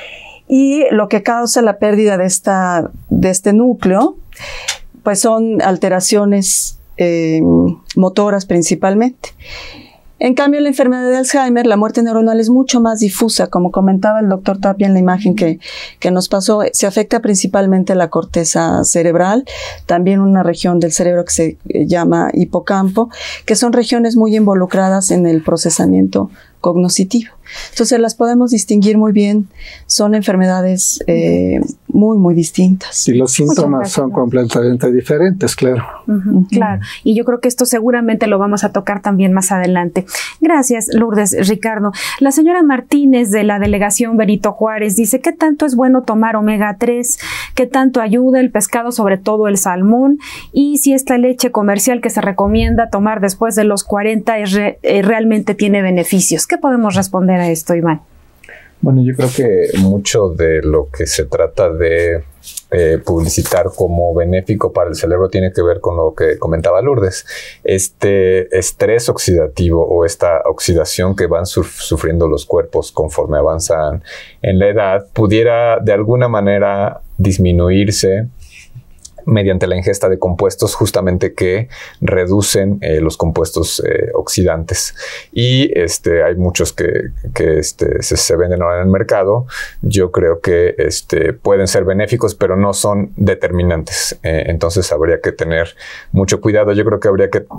Y lo que causa la pérdida de, esta, de este núcleo, pues son alteraciones eh, motoras principalmente. En cambio, en la enfermedad de Alzheimer, la muerte neuronal es mucho más difusa. Como comentaba el doctor Tapia en la imagen que, que nos pasó, se afecta principalmente la corteza cerebral, también una región del cerebro que se llama hipocampo, que son regiones muy involucradas en el procesamiento cognoscitivo. Entonces las podemos distinguir muy bien, son enfermedades eh, muy, muy distintas. Y los síntomas son completamente diferentes, claro. Uh-huh, uh-huh. Claro, y yo creo que esto seguramente lo vamos a tocar también más adelante. Gracias, Lourdes. Ricardo, la señora Martínez de la delegación Benito Juárez dice, ¿qué tanto es bueno tomar omega tres? ¿Qué tanto ayuda el pescado, sobre todo el salmón? Y si esta leche comercial que se recomienda tomar después de los cuarenta es re, eh, realmente tiene beneficios. ¿Qué podemos responder a esto, Iván? Bueno, yo creo que mucho de lo que se trata de eh, publicitar como benéfico para el cerebro tiene que ver con lo que comentaba Lourdes. Este estrés oxidativo o esta oxidación que van suf- sufriendo los cuerpos conforme avanzan en la edad pudiera de alguna manera disminuirse mediante la ingesta de compuestos justamente que reducen eh, los compuestos eh, oxidantes. Y este, hay muchos que, que este, se, se venden ahora en el mercado. Yo creo que este, pueden ser benéficos, pero no son determinantes. Eh, entonces habría que tener mucho cuidado. Yo creo que habría que,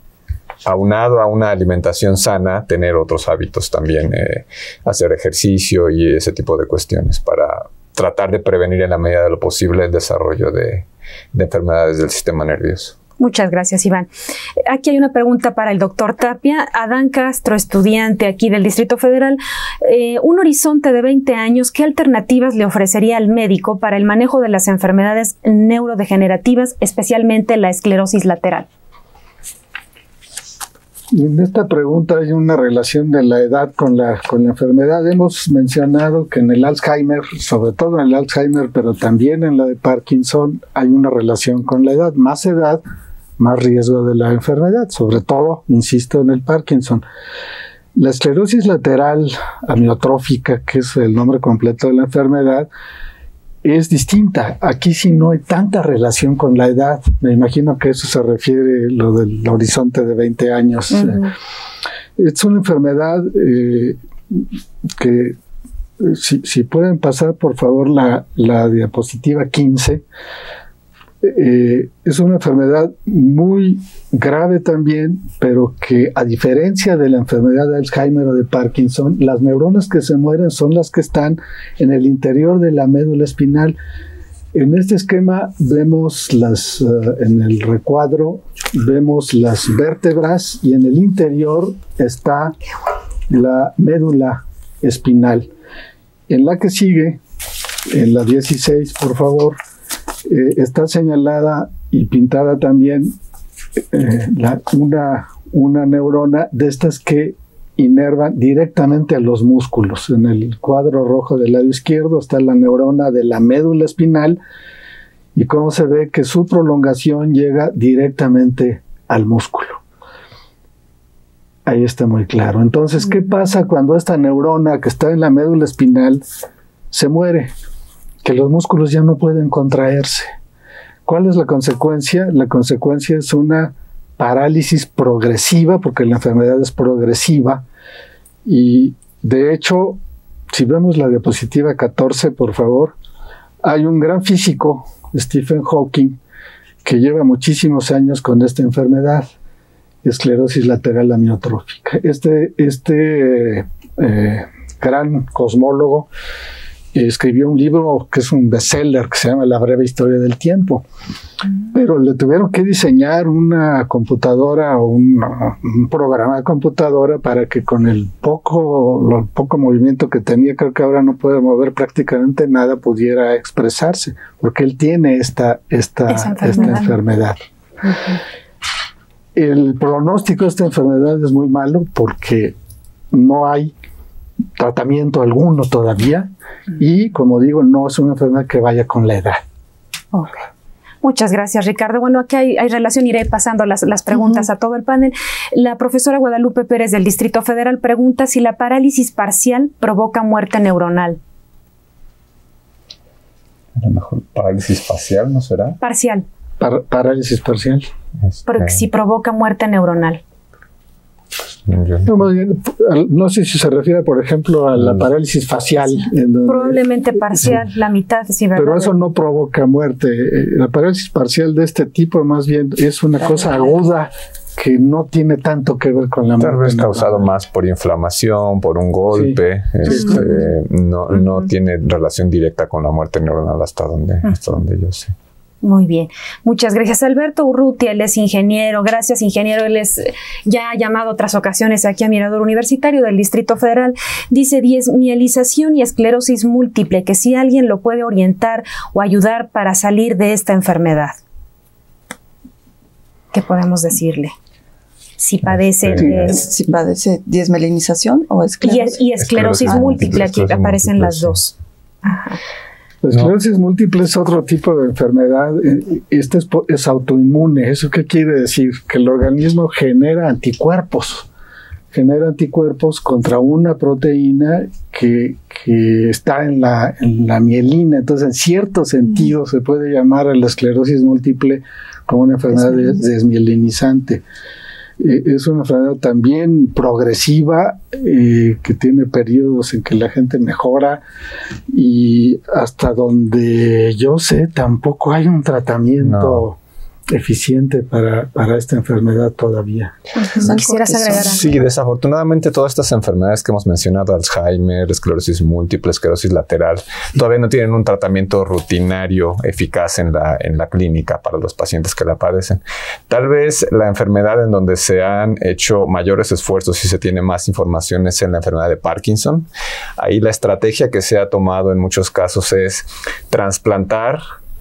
aunado a una alimentación sana, tener otros hábitos también, eh, hacer ejercicio y ese tipo de cuestiones para tratar de prevenir en la medida de lo posible el desarrollo de, de enfermedades del sistema nervioso. Muchas gracias, Iván. Aquí hay una pregunta para el doctor Tapia. Adán Castro, estudiante aquí del Distrito Federal. Eh, un horizonte de veinte años, ¿qué alternativas le ofrecería al médico para el manejo de las enfermedades neurodegenerativas, especialmente la esclerosis lateral? En esta pregunta hay una relación de la edad con la, con la enfermedad. Hemos mencionado que en el Alzheimer, sobre todo en el Alzheimer, pero también en la de Parkinson, hay una relación con la edad. Más edad, más riesgo de la enfermedad, sobre todo, insisto, en el Parkinson. La esclerosis lateral amiotrófica, que es el nombre completo de la enfermedad, es distinta. Aquí sí no hay tanta relación con la edad. Me imagino que eso se refiere a lo del horizonte de veinte años. Uh-huh. Es una enfermedad eh, que, si, si pueden pasar por favor la, la diapositiva quince, eh, es una enfermedad muy grave también, pero que a diferencia de la enfermedad de Alzheimer o de Parkinson, las neuronas que se mueren son las que están en el interior de la médula espinal. En este esquema vemos las, uh, en el recuadro, vemos las vértebras y en el interior está la médula espinal. En la que sigue, en la dieciséis, por favor, eh, está señalada y pintada también Eh, la, una, una neurona de estas que inervan directamente a los músculos. En el cuadro rojo del lado izquierdo está la neurona de la médula espinal y cómo se ve que su prolongación llega directamente al músculo. Ahí está muy claro. Entonces, ¿qué pasa cuando esta neurona que está en la médula espinal se muere? Que los músculos ya no pueden contraerse. ¿Cuál es la consecuencia? La consecuencia es una parálisis progresiva, porque la enfermedad es progresiva. Y de hecho, si vemos la diapositiva catorce, por favor, hay un gran físico, Stephen Hawking, que lleva muchísimos años con esta enfermedad, esclerosis lateral amiotrófica. Este, este eh, gran cosmólogo escribió un libro que es un bestseller que se llama La breve historia del tiempo, pero le tuvieron que diseñar una computadora o un, un programa de computadora para que con el poco, el poco movimiento que tenía, creo que ahora no puede mover prácticamente nada, pudiera expresarse, porque él tiene esta, esta, enfermedad. esta enfermedad. Uh-huh. El pronóstico de esta enfermedad es muy malo porque no hay tratamiento alguno todavía y, como digo, no es una enfermedad que vaya con la edad. Okay. Muchas gracias, Ricardo. Bueno, aquí hay, hay relación, iré pasando las, las preguntas uh-huh. a todo el panel. La profesora Guadalupe Pérez del Distrito Federal pregunta si la parálisis parcial provoca muerte neuronal. A lo mejor parálisis facial, ¿no será? Parcial. Par parálisis parcial. Este... Porque si provoca muerte neuronal. No, no sé si se refiere, por ejemplo, a la parálisis facial. En donde, probablemente parcial, sí. La mitad, sí, ¿verdad? Pero eso no provoca muerte. La parálisis parcial de este tipo, más bien, es una cosa aguda que no tiene tanto que ver con la muerte. Tal vez causado más por inflamación, por un golpe. Sí. Este, sí. No, uh-huh. no tiene relación directa con la muerte neuronal hasta donde, uh-huh. hasta donde yo sé. Muy bien. Muchas gracias. Alberto Urrutia, él es ingeniero. Gracias, ingeniero. Él es, ya ha llamado otras ocasiones aquí a Mirador Universitario del Distrito Federal. Dice desmielización y esclerosis múltiple, que si alguien lo puede orientar o ayudar para salir de esta enfermedad. ¿Qué podemos decirle? Si padece sí, de... Si padece desmielinización o esclerosis. Y, y esclerosis ah, múltiple, aquí aparecen las dos. Ajá. La esclerosis no. múltiple es otro tipo de enfermedad. Este es, es autoinmune. ¿Eso qué quiere decir? Que el organismo genera anticuerpos. Genera anticuerpos contra una proteína que, que está en la, en la mielina. Entonces, en cierto sentido, mm. se puede llamar a la esclerosis múltiple como una enfermedad desmielinizante. Eh, es una enfermedad también progresiva, eh, que tiene periodos en que la gente mejora y hasta donde yo sé tampoco hay un tratamiento no. eficiente para, para esta enfermedad todavía. ¿Quisieras agregar algo? Sí, desafortunadamente todas estas enfermedades que hemos mencionado, Alzheimer, esclerosis múltiple, esclerosis lateral, todavía no tienen un tratamiento rutinario eficaz en la, en la clínica para los pacientes que la padecen. Tal vez la enfermedad en donde se han hecho mayores esfuerzos y se tiene más información es en la enfermedad de Parkinson. Ahí la estrategia que se ha tomado en muchos casos es trasplantar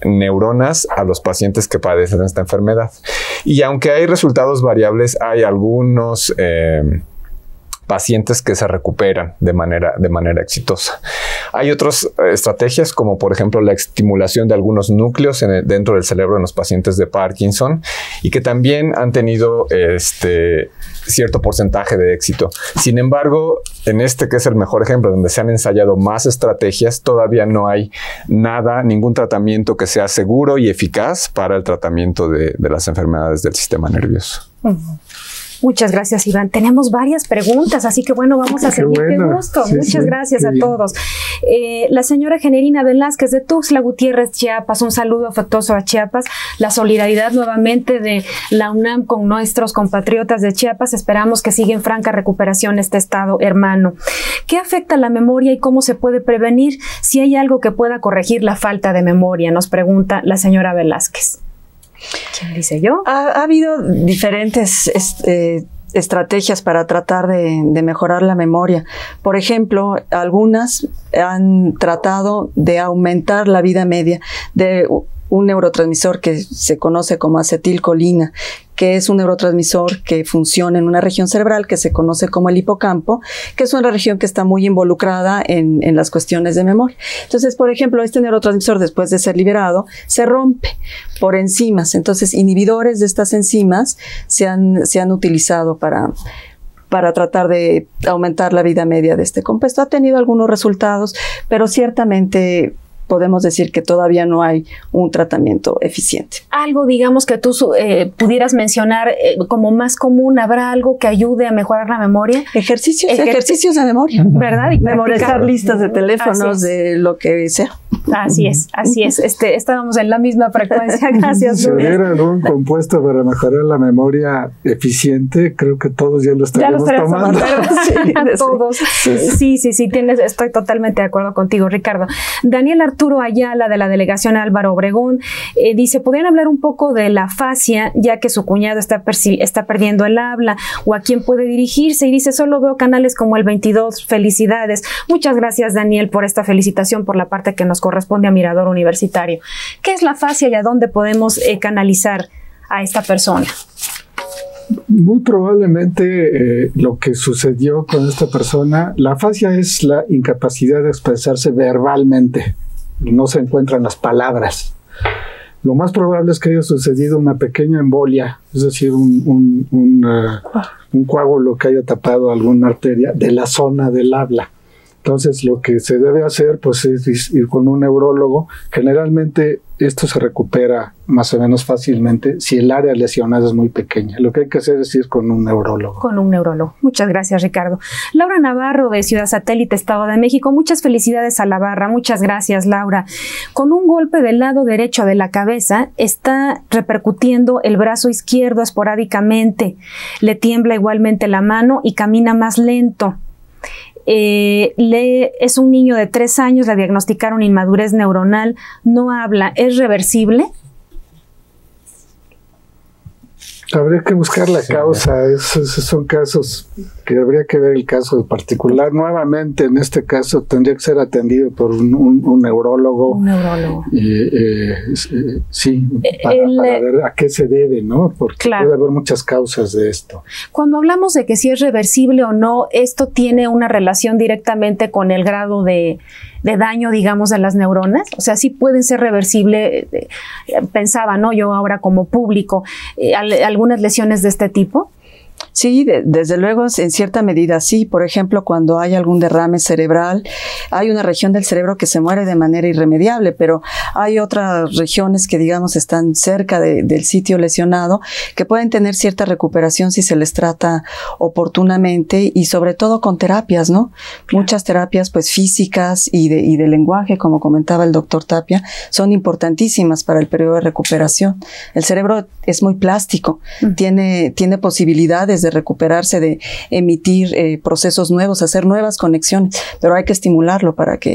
neuronas a los pacientes que padecen esta enfermedad. Y aunque hay resultados variables, hay algunos eh, pacientes que se recuperan de manera, de manera exitosa. Hay otras estrategias como por ejemplo la estimulación de algunos núcleos en el, dentro del cerebro en los pacientes de Parkinson y que también han tenido este, cierto porcentaje de éxito. Sin embargo, en este que es el mejor ejemplo donde se han ensayado más estrategias, todavía no hay nada, ningún tratamiento que sea seguro y eficaz para el tratamiento de, de las enfermedades del sistema nervioso. Uh-huh. Muchas gracias, Iván. Tenemos varias preguntas, así que bueno, vamos a Qué seguir. bueno. Qué gusto. Sí, Muchas sí, gracias a bien. todos. Eh, la señora Generina Velázquez de Tuxtla Gutiérrez, Chiapas, un saludo afectuoso a Chiapas. La solidaridad nuevamente de la UNAM con nuestros compatriotas de Chiapas. Esperamos que siga en franca recuperación este estado hermano. ¿Qué afecta la memoria y cómo se puede prevenir? Si hay algo que pueda corregir la falta de memoria, nos pregunta la señora Velázquez. ¿Quién dice yo? Ha, ha habido diferentes este, estrategias para tratar de, de mejorar la memoria. Por ejemplo, algunas han tratado de aumentar la vida media de un neurotransmisor que se conoce como acetilcolina, que es un neurotransmisor que funciona en una región cerebral que se conoce como el hipocampo, que es una región que está muy involucrada en, en las cuestiones de memoria. Entonces, por ejemplo, este neurotransmisor, después de ser liberado, se rompe por enzimas. Entonces, inhibidores de estas enzimas se han, se han utilizado para... para tratar de aumentar la vida media de este compuesto. Ha tenido algunos resultados, pero ciertamente podemos decir que todavía no hay un tratamiento eficiente. Algo, digamos, que tú eh, pudieras mencionar eh, como más común, ¿habrá algo que ayude a mejorar la memoria? Ejercicios, Ejer ejercicios de memoria. ¿Verdad? Y memorizar listas de teléfonos, de lo que sea. Así es, así es. Este, estábamos en la misma frecuencia. Gracias. Si hubiera algún compuesto para mejorar la memoria eficiente, creo que todos ya lo estaríamos ya lo tomando. Sí, todos. Sí, sí, sí, tienes, estoy totalmente de acuerdo contigo, Ricardo. Daniel Arturo Ayala, de la delegación Álvaro Obregón, eh, dice, ¿podrían hablar un poco de la afasia, ya que su cuñado está, está perdiendo el habla, o a quién puede dirigirse? Y dice, solo veo canales como el veintidós, felicidades. Muchas gracias, Daniel, por esta felicitación, por la parte que nos corresponde a Mirador Universitario. ¿Qué es la afasia y a dónde podemos eh, canalizar a esta persona? Muy probablemente eh, lo que sucedió con esta persona, la afasia es la incapacidad de expresarse verbalmente, no se encuentran las palabras. Lo más probable es que haya sucedido una pequeña embolia, es decir, un, un, un, uh, un coágulo que haya tapado alguna arteria de la zona del habla. Entonces, lo que se debe hacer pues, es ir con un neurólogo. Generalmente esto se recupera más o menos fácilmente si el área lesionada es muy pequeña. Lo que hay que hacer es ir con un neurólogo. Con un neurólogo. Muchas gracias, Ricardo. Laura Navarro, de Ciudad Satélite, Estado de México. Muchas felicidades a la barra. Muchas gracias, Laura. Con un golpe del lado derecho de la cabeza, está repercutiendo el brazo izquierdo esporádicamente. Le tiembla igualmente la mano y camina más lento. Eh, le, es un niño de tres años, le diagnosticaron inmadurez neuronal, no habla, ¿es reversible? Habría que buscar la sí, causa, esos, esos son casos que habría que ver el caso particular. Nuevamente, en este caso, tendría que ser atendido por un, un, un neurólogo. Un neurólogo. Eh, eh, eh, sí, para, el, para ver a qué se debe, ¿no? Porque claro, puede haber muchas causas de esto. Cuando hablamos de que si es reversible o no, esto tiene una relación directamente con el grado de, de daño, digamos, de las neuronas. O sea, sí pueden ser reversibles. Eh, pensaba, ¿no? Yo ahora como público, eh, algunas lesiones de este tipo. Sí, de, desde luego, en cierta medida sí. Por ejemplo, cuando hay algún derrame cerebral, hay una región del cerebro que se muere de manera irremediable, pero hay otras regiones que, digamos, están cerca de, del sitio lesionado, que pueden tener cierta recuperación si se les trata oportunamente y sobre todo con terapias, ¿no? Claro. Muchas terapias, pues, físicas y de, y de lenguaje, como comentaba el doctor Tapia, son importantísimas para el periodo de recuperación. El cerebro es muy plástico, mm. tiene, tiene posibilidades de recuperarse, de emitir eh, procesos nuevos, hacer nuevas conexiones, pero hay que estimularlo para que,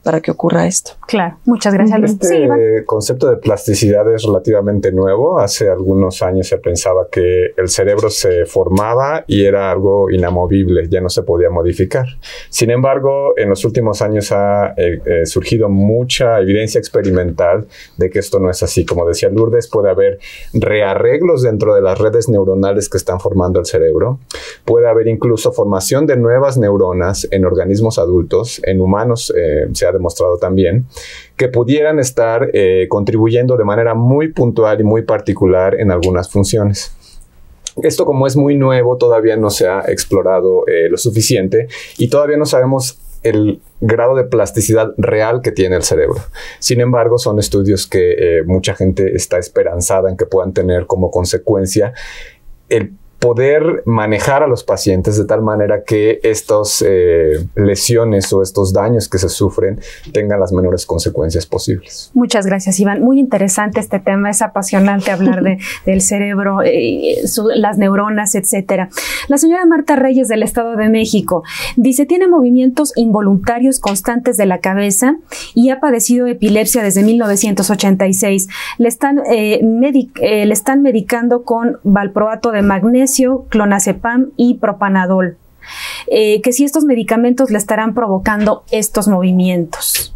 para que ocurra esto. Claro, muchas gracias. Este sí, concepto de plasticidad es relativamente nuevo. Hace algunos años se pensaba que el cerebro se formaba y era algo inamovible, ya no se podía modificar. Sin embargo, en los últimos años ha eh, eh, surgido mucha evidencia experimental de que esto no es así. Como decía Lourdes, puede haber rearreglos dentro de las redes neuronales que están formando el cerebro. Puede haber incluso formación de nuevas neuronas en organismos adultos, en humanos eh, se ha demostrado también, que pudieran estar eh, contribuyendo de manera muy puntual y muy particular en algunas funciones. Esto, como es muy nuevo, todavía no se ha explorado eh, lo suficiente y todavía no sabemos el grado de plasticidad real que tiene el cerebro. Sin embargo, son estudios que eh, mucha gente está esperanzada en que puedan tener como consecuencia el poder manejar a los pacientes de tal manera que estas eh, lesiones o estos daños que se sufren tengan las menores consecuencias posibles. Muchas gracias, Iván. Muy interesante este tema, es apasionante hablar de, del cerebro, eh, su, las neuronas, etcétera. La señora Marta Reyes del Estado de México dice, tiene movimientos involuntarios constantes de la cabeza y ha padecido epilepsia desde mil novecientos ochenta y seis. Le están, eh, medic eh, le están medicando con valproato de magnesio, clonazepam y propanadol, eh, que si estos medicamentos le estarán provocando estos movimientos.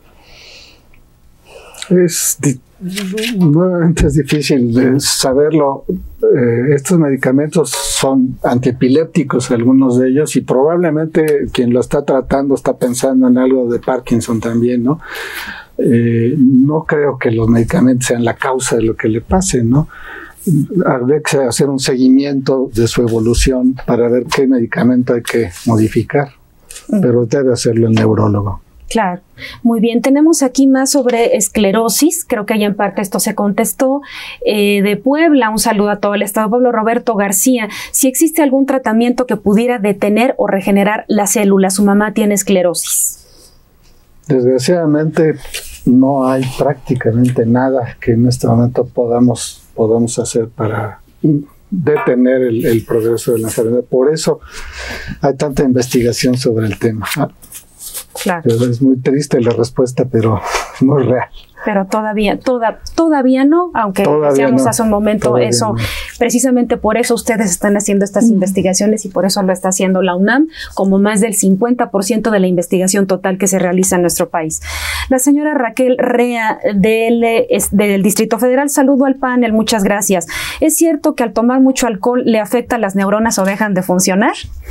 Es nuevamente es difícil saberlo. Eh, estos medicamentos son antiepilépticos, algunos de ellos, y probablemente quien lo está tratando está pensando en algo de Parkinson también, ¿no? Eh, no creo que los medicamentos sean la causa de lo que le pase, ¿no? Habría que hacer un seguimiento de su evolución para ver qué medicamento hay que modificar, mm. pero debe hacerlo el neurólogo. Claro, muy bien. Tenemos aquí más sobre esclerosis, creo que ya en parte esto se contestó, eh, de Puebla. Un saludo a todo el estado de Puebla. Roberto García, si existe algún tratamiento que pudiera detener o regenerar la célula, su mamá tiene esclerosis. Desgraciadamente no hay prácticamente nada que en este momento podamos podamos hacer para detener el, el progreso de la enfermedad. Por eso hay tanta investigación sobre el tema. Claro. Pero es muy triste la respuesta, pero muy real. Pero todavía, toda, todavía no, aunque todavía decíamos no, hace un momento eso, no. Precisamente por eso ustedes están haciendo estas mm. investigaciones y por eso lo está haciendo la UNAM, como más del cincuenta por ciento de la investigación total que se realiza en nuestro país. La señora Raquel Rea del, del Distrito Federal, saludo al panel, muchas gracias. ¿Es cierto que al tomar mucho alcohol le afecta a las neuronas o dejan de funcionar?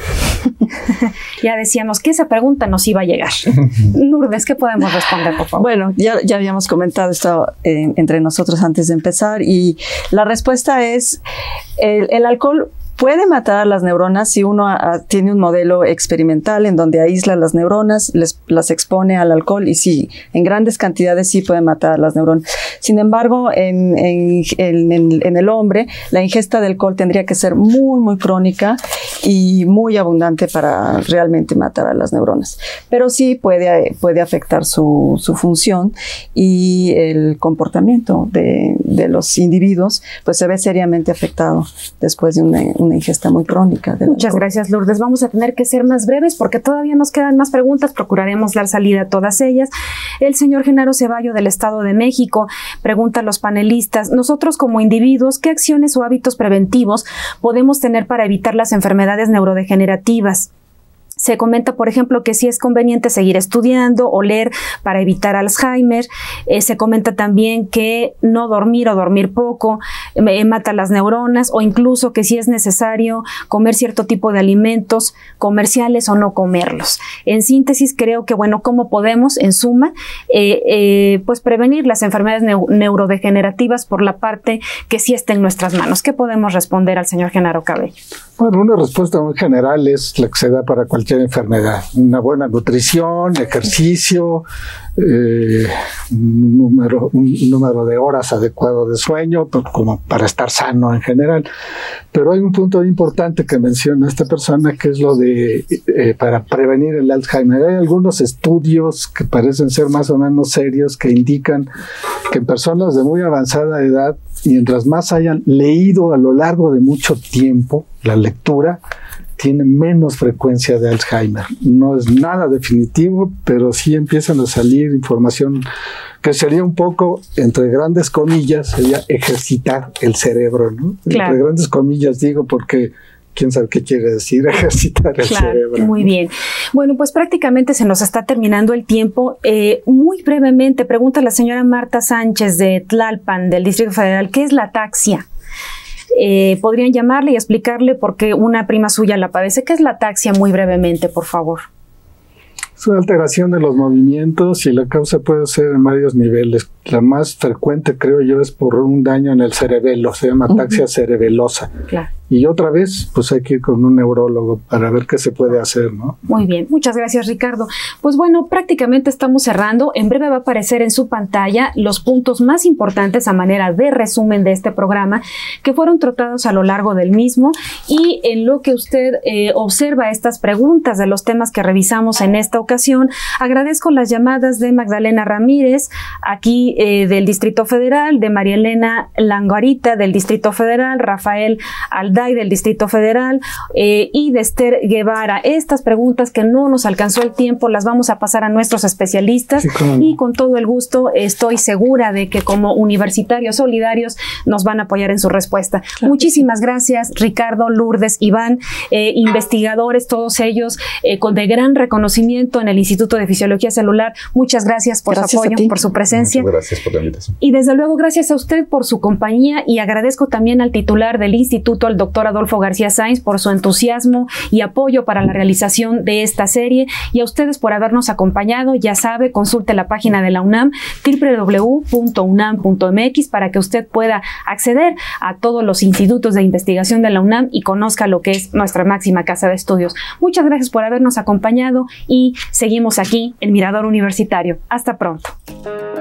Ya decíamos que esa pregunta nos iba a llegar. Lourdes, ¿qué podemos responder, por favor? Bueno, ya, ya habíamos comentado esto eh, entre nosotros antes de empezar y la respuesta es el, el alcohol puede matar a las neuronas si uno a, tiene un modelo experimental en donde aísla las neuronas, les, las expone al alcohol y sí, en grandes cantidades sí puede matar a las neuronas. Sin embargo, en, en, en, en el hombre, la ingesta de alcohol tendría que ser muy, muy crónica y muy abundante para realmente matar a las neuronas. Pero sí puede, puede afectar su, su función y el comportamiento de, de los individuos pues se ve seriamente afectado después de una, una ingesta muy crónica. Muchas alcohol. Gracias, Lourdes. Vamos a tener que ser más breves porque todavía nos quedan más preguntas. Procuraremos dar salida a todas ellas. El señor Genaro Ceballo del Estado de México pregunta a los panelistas, nosotros como individuos, ¿qué acciones o hábitos preventivos podemos tener para evitar las enfermedades neurodegenerativas? Se comenta, por ejemplo, que sí es conveniente seguir estudiando o leer para evitar Alzheimer. Eh, se comenta también que no dormir o dormir poco eh, mata las neuronas, o incluso que sí es necesario comer cierto tipo de alimentos comerciales o no comerlos. En síntesis, creo que, bueno, ¿cómo podemos, en suma, eh, eh, pues prevenir las enfermedades neu neurodegenerativas por la parte que sí está en nuestras manos? ¿Qué podemos responder al señor Genaro Cabello? Bueno, una respuesta muy general es la que se da para cualquier enfermedad. Una buena nutrición, ejercicio, eh, un, número, un número de horas adecuado de sueño, como para estar sano en general. Pero hay un punto importante que menciona esta persona, que es lo de eh, para prevenir el Alzheimer. Hay algunos estudios que parecen ser más o menos serios que indican que en personas de muy avanzada edad, mientras más hayan leído a lo largo de mucho tiempo, la lectura tiene menos frecuencia de Alzheimer. No es nada definitivo, pero sí empiezan a salir información que sería un poco, entre grandes comillas, sería ejercitar el cerebro, ¿no? Claro. Entre grandes comillas digo porque quién sabe qué quiere decir ejercitar el claro, cerebro. Muy bien. Bueno, pues prácticamente se nos está terminando el tiempo. Eh, muy brevemente, pregunta la señora Marta Sánchez de Tlalpan, del Distrito Federal, ¿qué es la ataxia? Eh, ¿Podrían llamarle y explicarle por qué una prima suya la padece? ¿Qué es la ataxia muy brevemente, por favor? Es una alteración de los movimientos y la causa puede ser en varios niveles. La más frecuente, creo yo, es por un daño en el cerebelo, se llama ataxia uh-huh. cerebelosa. Claro. Y otra vez, pues hay que ir con un neurólogo para ver qué se puede hacer, ¿no? Muy bien, muchas gracias, Ricardo. Pues bueno, prácticamente estamos cerrando. En breve va a aparecer en su pantalla los puntos más importantes a manera de resumen de este programa que fueron tratados a lo largo del mismo, y en lo que usted eh, observa estas preguntas de los temas que revisamos en esta ocasión, agradezco las llamadas de Magdalena Ramírez, aquí eh, del Distrito Federal, de María Elena Langarita del Distrito Federal, Rafael Alday del Distrito Federal eh, y de Esther Guevara. Estas preguntas que no nos alcanzó el tiempo las vamos a pasar a nuestros especialistas, sí, claro. Y con todo el gusto estoy segura de que como universitarios solidarios nos van a apoyar en su respuesta. Claro. Muchísimas gracias, Ricardo, Lourdes, Iván, eh, investigadores, todos ellos eh, con de gran reconocimiento en el Instituto de Fisiología Celular. Muchas gracias por gracias su apoyo, por su presencia. Muchas gracias por la invitación. Y desde luego gracias a usted por su compañía, y agradezco también al titular del instituto, el doctor Adolfo García Sainz, por su entusiasmo y apoyo para la realización de esta serie, y a ustedes por habernos acompañado. Ya sabe, consulte la página de la UNAM, doble u doble u doble u punto unam punto m x, para que usted pueda acceder a todos los institutos de investigación de la UNAM y conozca lo que es nuestra máxima casa de estudios. Muchas gracias por habernos acompañado y seguimos aquí en Mirador Universitario. Hasta pronto.